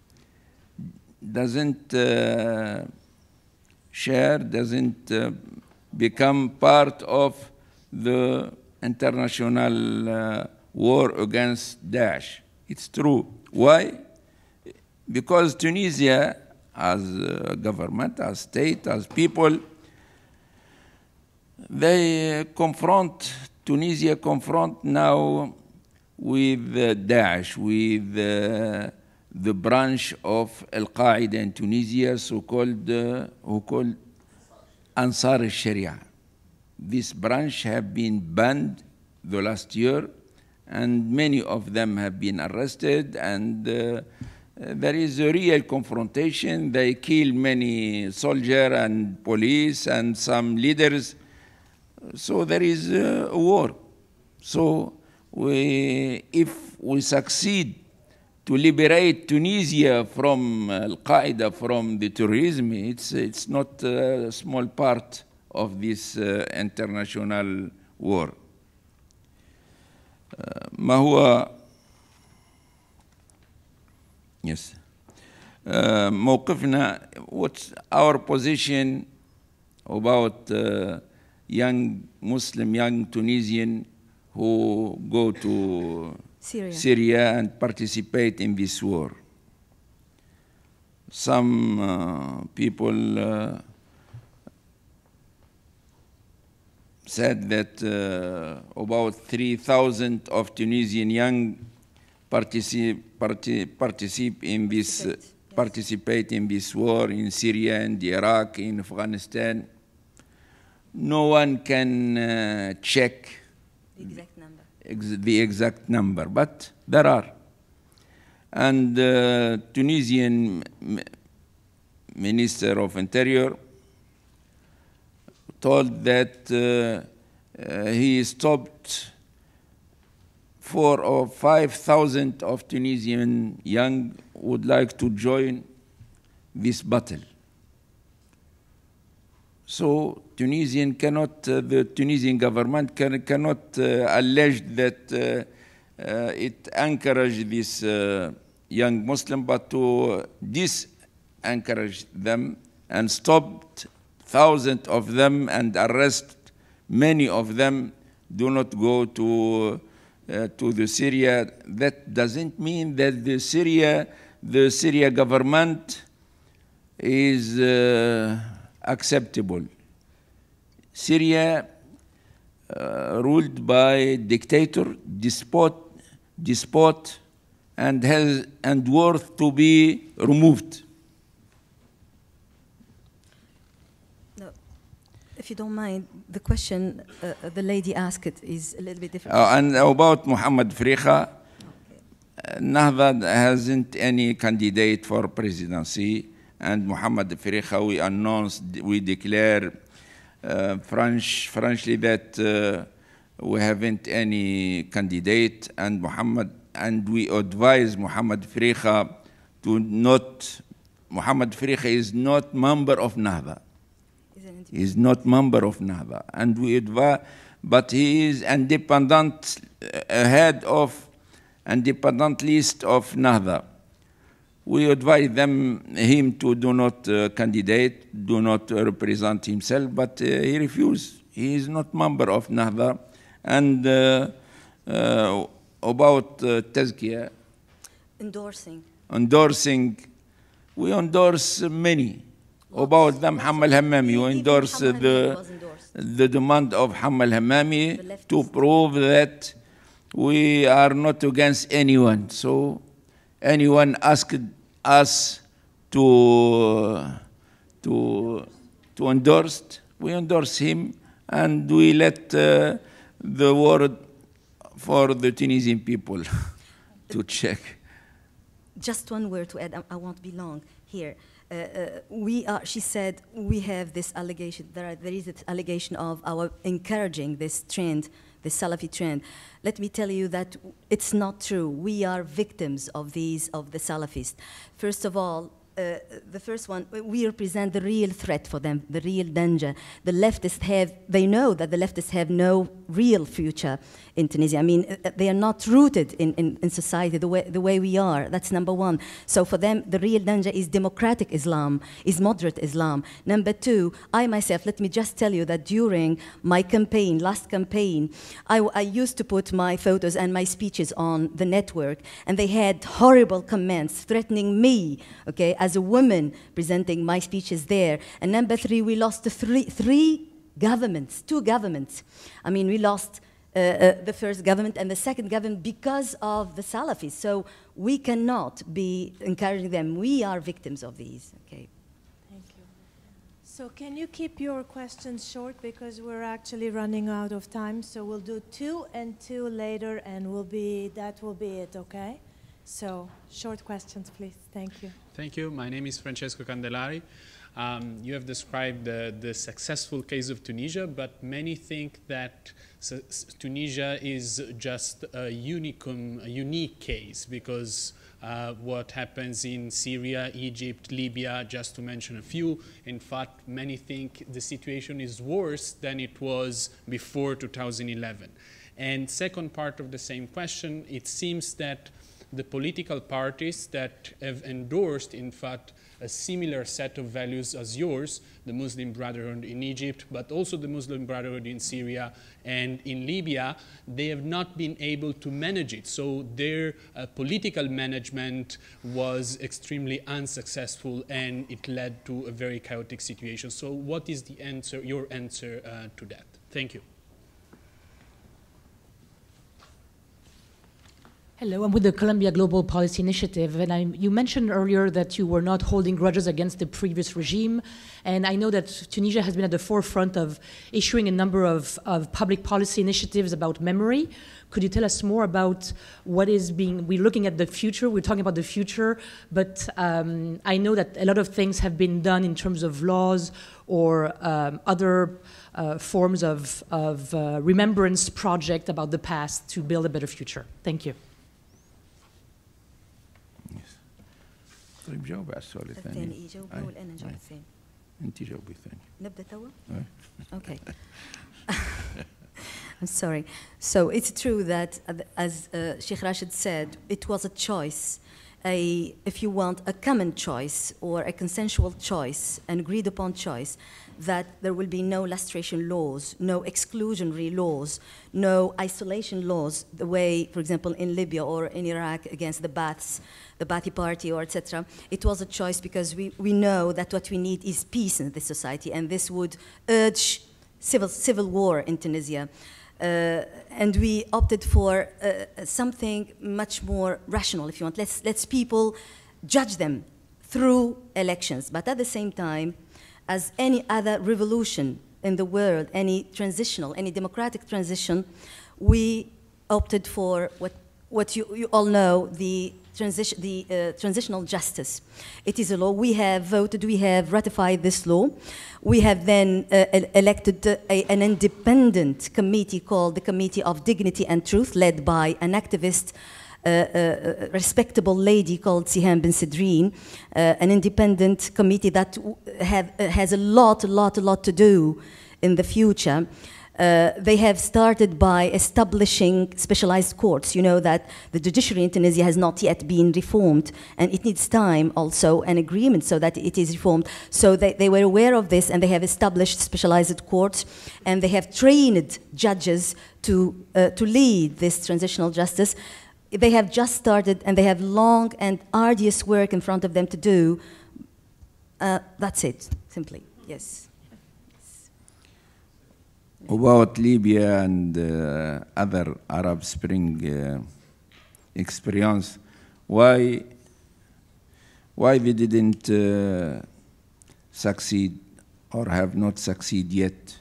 doesn't share, doesn't become part of the international war against Daesh. It's true. Why? Because Tunisia as a government, as state, as people, Tunisia confront now with Daesh, with the branch of Al-Qaeda in Tunisia, who called Ansar al-Sharia. This branch have been banned the last year, and many of them have been arrested, and there is a real confrontation. They kill many soldiers and police and some leaders. So there is a war. So if we succeed to liberate Tunisia from Al-Qaeda, from the terrorism, it's not a small part of this international war. ما هو yes موقفنا, what's our position about young Muslim, young Tunisian who go to Syria and participate in this war? Some people said that about 3,000 of Tunisian young participate in this war in Syria and Iraq, in Afghanistan. No one can check the exact number, but there are. And Tunisian Minister of Interior told that he stopped 4,000 or 5,000 of Tunisian young would like to join this battle. So the Tunisian government cannot allege that it encouraged this young Muslim, but to disencourage them and stopped thousands of them and arrest many of them. Do not go to the Syria. That doesn't mean that the Syria government is acceptable. Syria ruled by dictator, despot, and worth to be removed. If you don't mind, the question the lady asked it is a little bit different. And about Muhammad Frikha, Nahda hasn't any candidate for presidency, and Muhammad Frikha, we declare frankly that we haven't any candidate, and we advise Muhammad Frikha to not. Muhammad Frikha is not member of Nahda. He is not member of Nahda, and we advise, but he is independent, head of independent list of Nahda. We advise him to do not candidate, do not represent himself, but he refused. He is not member of Nahda. And about Tazkiyah, endorsing, we endorse many. About them, Hammal Hammami, we endorse the demand of Hammal Hammami to prove that we are not against anyone. So anyone asked us to endorse, we endorse him, and we let the word for the Tunisian people to check. just one word to add, I won't be long here. She said, we have this allegation, there is this allegation of our encouraging this trend, the Salafi trend. Let me tell you that it's not true. We are victims of the Salafists. First of all, the first one, we represent the real threat for them, the real danger. The leftists they know that the leftists have no real future in Tunisia. I mean, they are not rooted in society the way we are. That's number one. So for them, the real danger is democratic Islam, is moderate Islam. Number two, I myself, let me just tell you that during my campaign, last campaign, I used to put my photos and my speeches on the network, and they had horrible comments threatening me, okay, as a woman presenting my speeches there. And number three, we lost two governments. I mean, we lost the first government and the second government because of the Salafis. So we cannot be encouraging them. We are victims of these. Okay. Thank you. So can you keep your questions short, because we're actually running out of time. So we'll do 2 and 2 later, and that will be it. Okay. So short questions, please. Thank you. Thank you. My name is Francesco Candelari. You have described the successful case of Tunisia, but many think that Tunisia is just a unique case, because what happens in Syria, Egypt, Libya, just to mention a few, in fact, many think the situation is worse than it was before 2011. And second part of the same question, it seems that the political parties that have endorsed, in fact, a similar set of values as yours, the Muslim Brotherhood in Egypt, but also the Muslim Brotherhood in Syria and in Libya, they have not been able to manage it. So their political management was extremely unsuccessful, and it led to a very chaotic situation. So what is the answer, your answer to that? Thank you. Hello, I'm with the Columbia Global Policy Initiative, and you mentioned earlier that you were not holding grudges against the previous regime, and I know that Tunisia has been at the forefront of issuing a number of public policy initiatives about memory. Could you tell us more about what is we're looking at the future, we're talking about the future, but I know that a lot of things have been done in terms of laws or other forms of remembrance project about the past to build a better future. Thank you. طيب جاوب على السؤال الثاني. يجاوبه والآن نجاوب الثاني. أنت جاوبي الثاني. نبدأ توا؟ Okay. I'm sorry. So it's true that, as Sheikh Rached said, it was a choice, if you want, a common choice or a consensual choice, an agreed upon choice, that there will be no lustration laws, no exclusionary laws, no isolation laws, the way, for example, in Libya or in Iraq against the Ba'athi Party, or etc. It was a choice because we know that what we need is peace in this society, and this would urge civil war in Tunisia. And we opted for something much more rational, if you want. Let's people judge them through elections. But at the same time, as any other revolution in the world, any democratic transition, we opted for what you all know, the transitional justice. It is a law. We have voted, we have ratified this law. We have then elected an independent committee called the Committee of Dignity and Truth, led by an activist, respectable lady called Siham bin Sidreen, an independent committee that has a lot to do in the future. They have started by establishing specialized courts. You know that the judiciary in Tunisia has not yet been reformed, and it needs time, also an agreement so that it is reformed. So they were aware of this, and they have established specialized courts, and they have trained judges to lead this transitional justice. They have just started, and they have long and arduous work in front of them to do. That's it, simply, yes. About Libya and other Arab Spring experience, why they didn't succeed or have not succeed yet?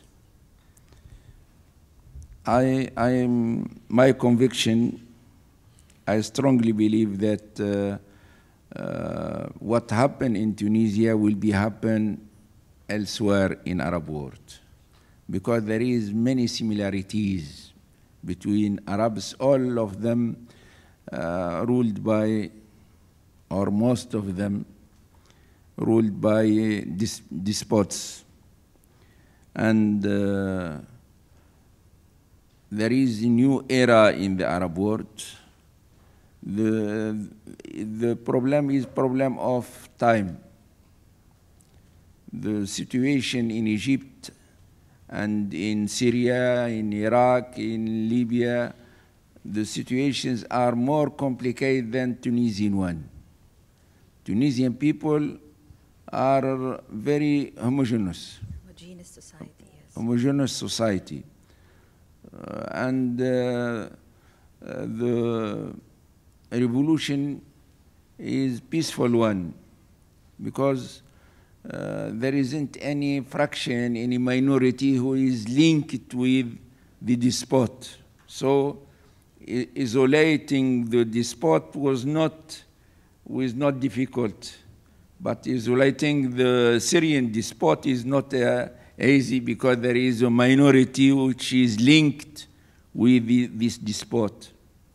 My conviction, I strongly believe that what happened in Tunisia will be happen elsewhere in Arab world, because there is many similarities between Arabs, all of them ruled by, or most of them ruled by despots. And there is a new era in the Arab world. The problem is problem of time. The situation in Egypt and in Syria, in Iraq, in Libya, the situations are more complicated than Tunisian one. Tunisian people are very homogeneous. Homogeneous society, yes. Homogeneous society. And the revolution is peaceful one, because there isn't any fraction, any minority who is linked with the despot. So isolating the despot was not difficult, but isolating the Syrian despot is not easy, because there is a minority which is linked with this despot.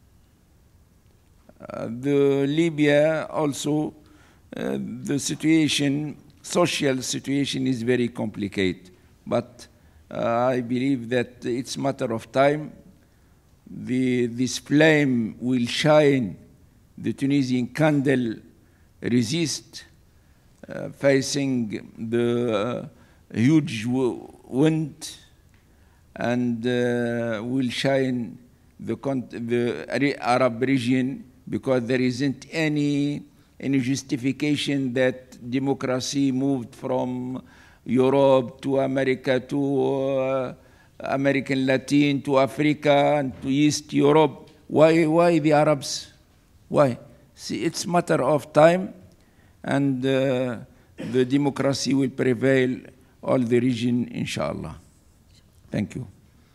The Libya also, the situation, social situation is very complicated, but I believe that it's a matter of time. This flame will shine, the Tunisian candle resist facing the huge wind, and will shine the Arab region, because there isn't any justification that democracy moved from Europe to America to American Latin to Africa and to East Europe. Why the Arabs? Why? See, it's a matter of time, and the democracy will prevail all the region, inshallah. Thank you.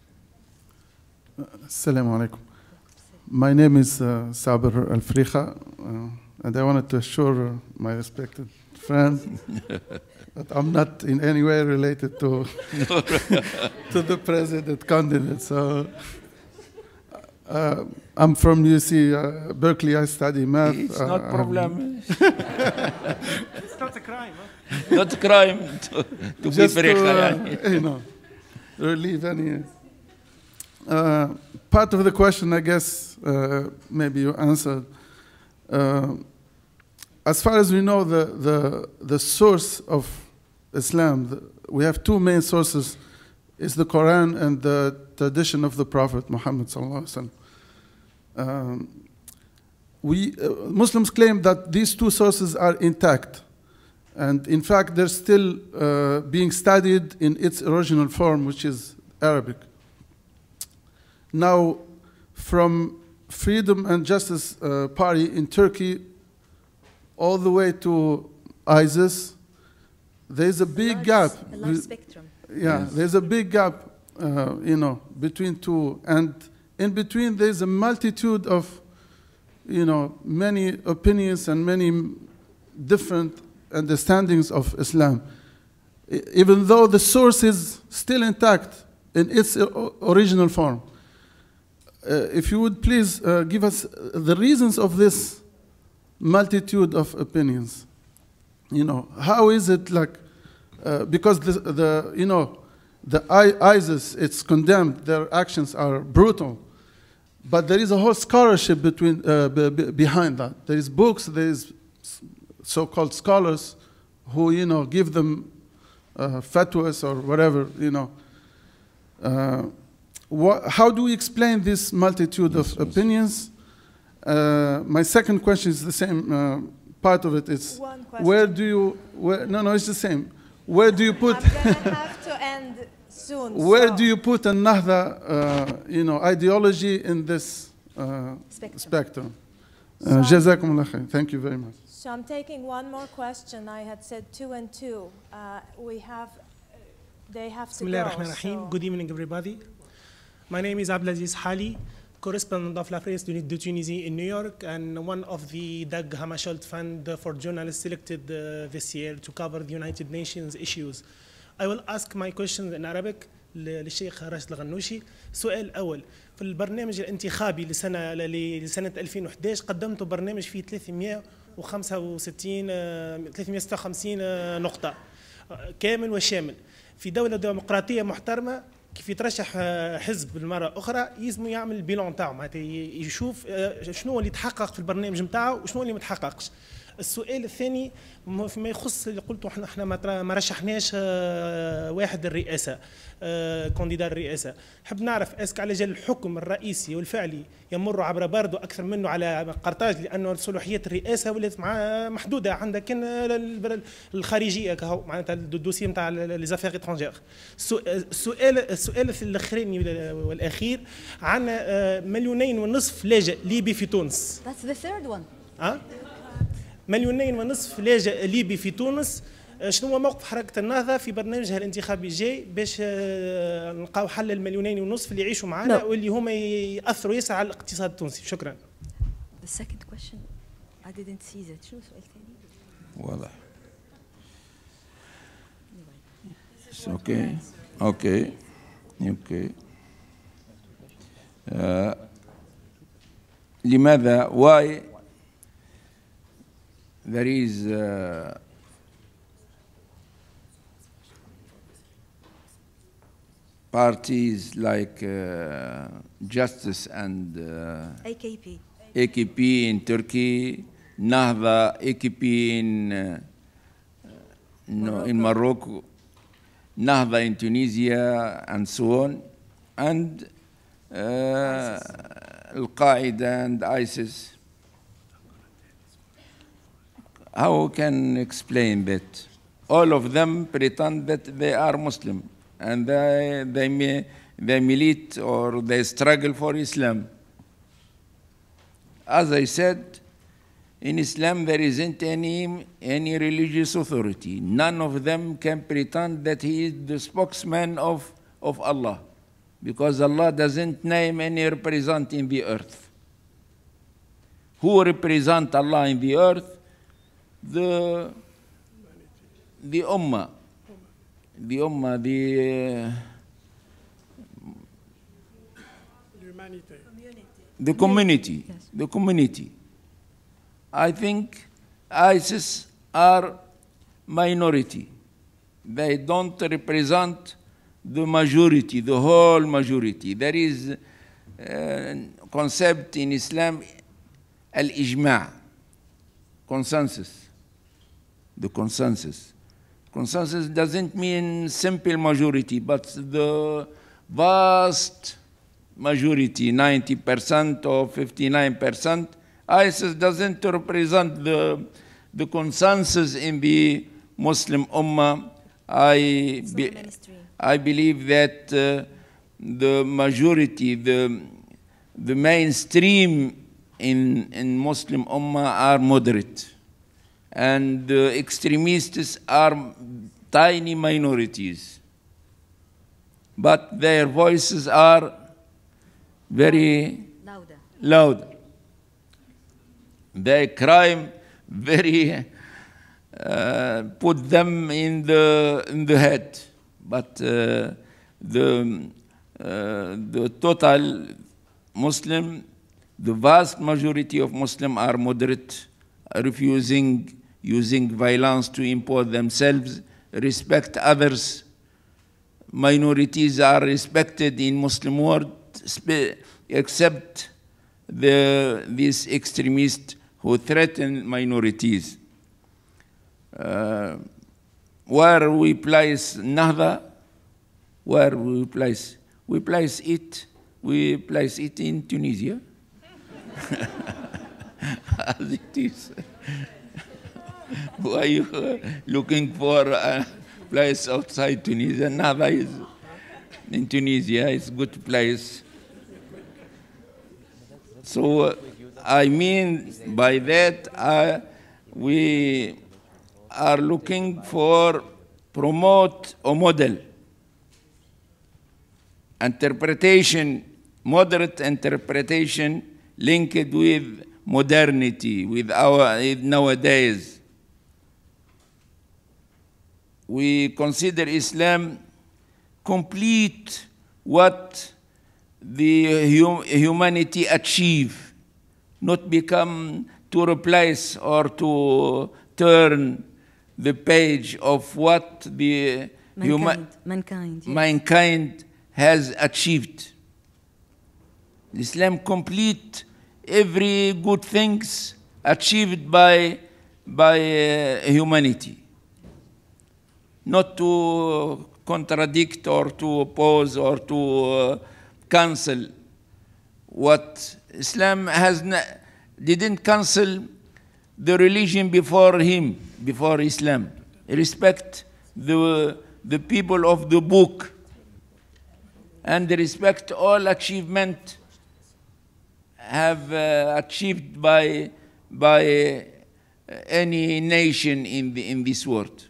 Assalamu alaikum. My name is Saber Al-Frikha, and I wanted to assure my respected friend that I'm not in any way related to the president candidate. So I'm from UC Berkeley. I study math. It's not a problem. It's not a crime. Huh? Not a crime to be Frikha. You know, relieve any. Part of the question, I guess, maybe you answered. As far as we know, the source of Islam, we have two main sources, is the Quran and the tradition of the Prophet Muhammad sallallahu alaihi wasallam. Muslims claim that these two sources are intact, and in fact, they're still being studied in its original form, which is Arabic. Now, from Freedom and Justice Party in Turkey all the way to ISIS, there's a big gap. A large spectrum. Yeah, yes. There's a big gap, between two. And in between, there's a multitude of, many opinions and many different understandings of Islam. Even though the source is still intact in its original form. If you would please give us the reasons of this multitude of opinions. How is it like, because the ISIS, it's condemned, their actions are brutal, but there is a whole scholarship behind that. There is books, there is so-called scholars who, give them fatwas or whatever, how do we explain this multitude of opinions? My second question is the same part of it. It's where do you? No, it's the same. Where do you put? I'm gonna have to end soon. Where do you put another, ideology in this spectrum? Jazakumullah khair. Thank you very much. So I'm taking one more question. I had said 2 and 2. They have to go. Bismillah ar-Rahman ar-Rahim. Good evening, everybody. My name is Abdulaziz Hali. correspondent of La Presse de Tunisie in New York, and one of the Dag Hammarskjöld Fund for journalists selected this year to cover the United Nations issues. I will ask my questions in Arabic للشيخ راشد الغنوشي. السؤال الأول، في البرنامج الانتخابي لسنة 2011 قدمتوا برنامج فيه 356 نقطة كامل وشامل. في دولة ديمقراطية محترمة كيف يترشح حزب المرة أخرى يلزم يعمل البيلون تاعو، معناتها يشوف شنو اللي تحقق في البرنامج نتاعو وشنو اللي ما تحققش. السؤال الثاني فيما يخص اللي قلتوا احنا ما رشحناش واحد الرئاسه، كانديدا الرئاسه. حب نعرف اسك على جال الحكم الرئيسي والفعلي يمر عبر باردو اكثر منه على قرطاج، لانه صلاحيات الرئاسه ولات محدوده عندها كان الخارجيه كهو معناتها الدوسي نتاع لي زافير ايترونجير. السؤال الاخراني والاخير، عن 2.5 مليون لاجئ ليبي في تونس. That's the third one. 2.5 مليون لاجئ ليبي في تونس. شنو هو موقف حركة النهضة في برنامجها الانتخابي الجاي باش نلقاو حل 2.5 مليون اللي يعيشوا معنا واللي هما يأثروا ياسر على الاقتصاد التونسي؟ شكرا. The second question I didn't see that. شنو السؤال الثاني؟ واضح. Okay. لماذا why there is parties like Justice and AKP in Turkey, Nahda, AKP in Morocco, Nahda in Tunisia, and so on, and Al-Qaeda and ISIS. How can explain that? All of them pretend that they are Muslim, and they milite or they struggle for Islam. As I said, in Islam there isn't any religious authority. None of them can pretend that he is the spokesman of Allah, because Allah doesn't name any representative in the earth. Who represent Allah in the earth? The Ummah, the community. I think ISIS are minority. They don't represent the majority, the whole majority. There is a concept in Islam, al-ijma', consensus. The consensus. Consensus doesn't mean simple majority, but the vast majority, 90% or 59%. ISIS doesn't represent the consensus in the Muslim Ummah. I believe that the majority, the mainstream in Muslim Ummah are moderate, and the extremists are tiny minorities, but their voices are very loud. Their crime very put them in the head, but the total Muslim, the vast majority of Muslims are moderate, using violence to impose themselves, respect others. Minorities are respected in Muslim world, except these extremists who threaten minorities. Where we place Nahda, where we place it in Tunisia. As it is. Why are you looking for a place outside Tunisia? Nahda is in Tunisia. It's a good place. So I mean by that we are looking for promote a model, interpretation moderate interpretation linked with modernity, with our nowadays. We consider Islam complete what the humanity achieve, not become to replace or to turn the page of what the mankind has achieved. Islam complete every good things achieved by humanity, not to contradict or to oppose or to cancel what Islam has didn't cancel the religion before him, before Islam. Respect the people of the book and respect all achievement have achieved by any nation in this world.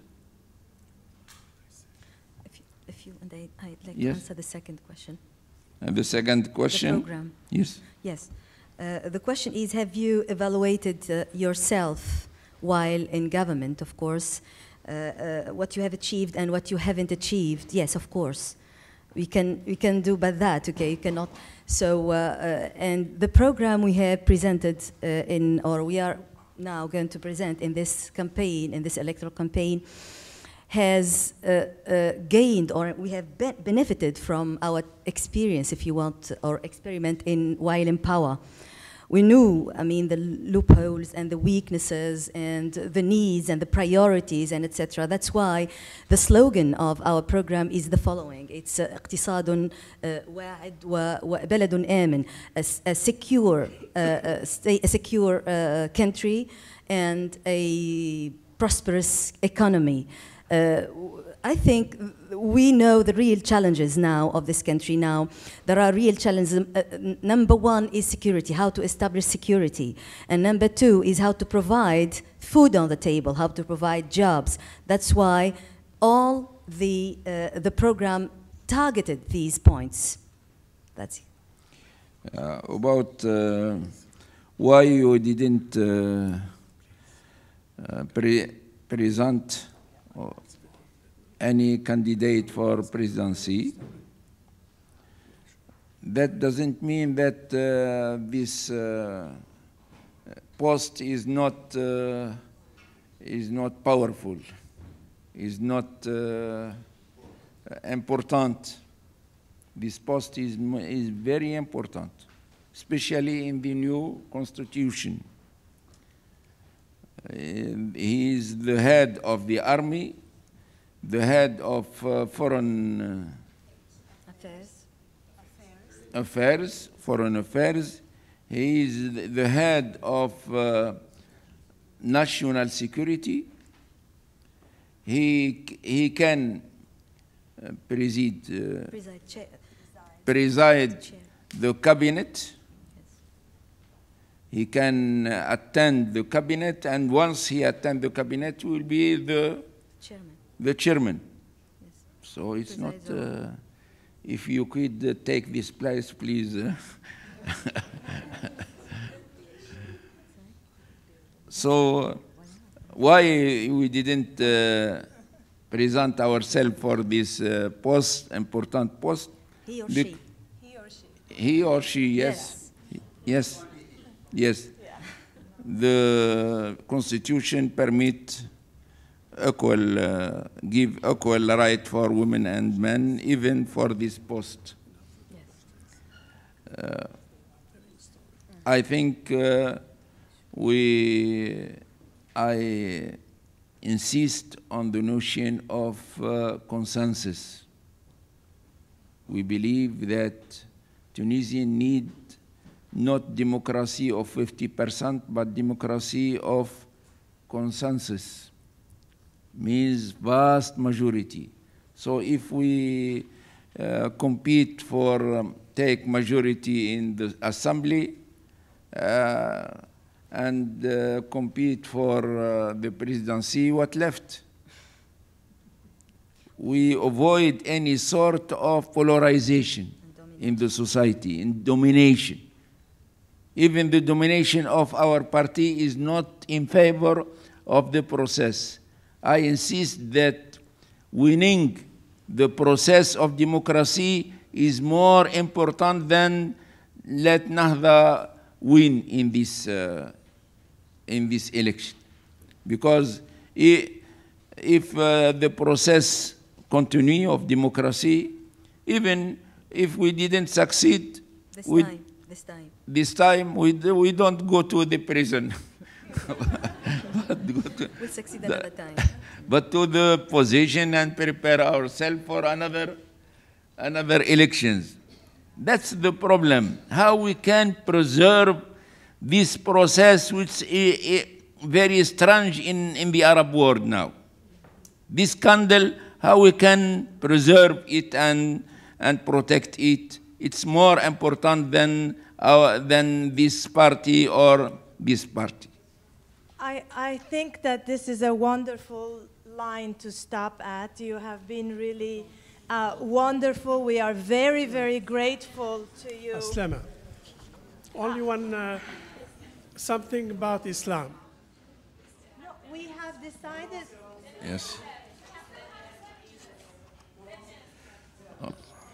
I'd like Yes. to answer the second question. The second question? The program. Yes. Yes. The question is, have you evaluated yourself while in government, of course, what you have achieved and what you haven't achieved? Yes, of course. We can do but that, okay? You cannot. So, and the program we have presented or we are now going to present in this campaign, in this electoral campaign, has gained, or we have benefited from our experience, if you want, or experiment while in power. We knew, I mean, the loopholes and the weaknesses and the needs and the priorities and etc. That's why the slogan of our program is the following. It's اقتصاد واعد وبلد آمن, a secure country and a prosperous economy. I think we know the real challenges now of this country now. There are real challenges. Number one is security, how to establish security. And number two is how to provide food on the table, how to provide jobs. That's why all the program targeted these points. That's it. About why you didn't present any candidate for presidency, that doesn't mean that this post is not powerful, is not important. This post is very important, especially in the new constitution. He is the head of the army, the head of foreign affairs. He is the head of national security. He can preside the cabinet. He can attend the cabinet, and once he attends the cabinet, he will be the chairman. Yes. So it's not, if you could take this place, please. So why we didn't present ourselves for this important post? He or she. He or she, yes. Yes. Yes. Yeah. The Constitution permits give equal right for women and men, even for this post. Yes. I think I insist on the notion of consensus. We believe that Tunisia needs not democracy of 50%, but democracy of consensus. Means vast majority. So if we compete for take majority in the assembly and compete for the presidency, what left? We avoid any sort of polarization. in the society, in domination. Even the domination of our party is not in favor of the process. I insist that winning the process of democracy is more important than let Nahda win in this election. Because if the process continue of democracy, even if we didn't succeed, this time we don't go to the prison. We'll succeed another time. But to the position and prepare ourselves for another elections. That's the problem. How we can preserve this process, which is very strange in the Arab world now. This candle, how we can preserve it and protect it. It's more important than this party or this party. I think that this is a wonderful line to stop at. You have been really wonderful. We are very, very grateful to you. Aslama. Only one something about Islam. No, we have decided. Yes. Oh.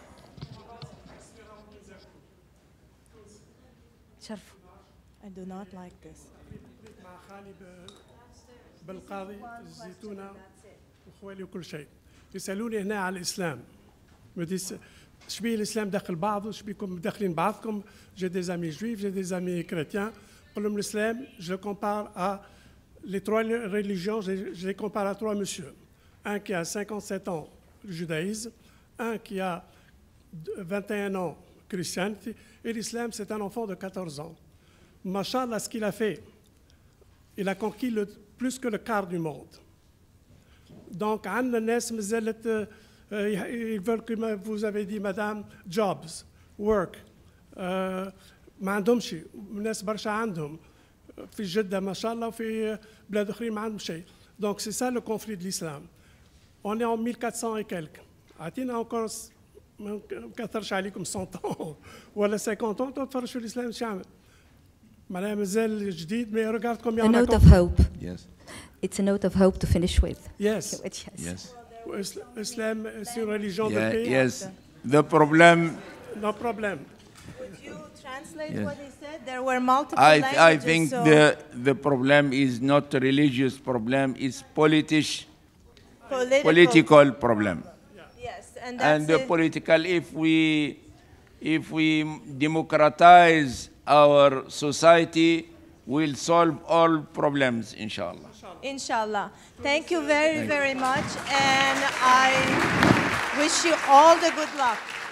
I do not like this. مع خالي بالقاضي الزيتونة وخوالي وكل شيء يسألوني هنا على الإسلام شبيه الإسلام داخل بعضه شبيكم داخلين بعضكم j'ai des amis juifs j'ai des amis chrétiens قل لهم الإسلام je le compare à les trois religions je les compare à trois messieurs un qui a 57 ans le judaïsme un qui a 21 ans christianité et l'islam c'est un enfant de 14 ans Machallah ce qu'il a fait il a conquis plus que le quart du monde. Donc, ils veulent, comme vous avez dit, madame, jobs, work. ما عندهمش الناس برشا عندهم في جدة ما شاء الله وفي بلاد أخرين ما عندهم شيء. Donc, c'est ça le conflit de l'islam. On est en 1400 et quelques. عطينا encore ما نكثرش عليكم 100 ans ولا 50 ans تفرجوا في الإسلام شو يعمل. A note of hope. Yes. It's a note of hope to finish with. Yes. Yes. Islam is une religion de paix. Yes. The problem. No problem. Could you translate what he said? There were multiple languages. I think the problem is not a religious problem. It's political problem. Yes, and the political, if we democratize our society, will solve all problems, inshallah. Inshallah. Thank you very, very much, and I wish you all the good luck.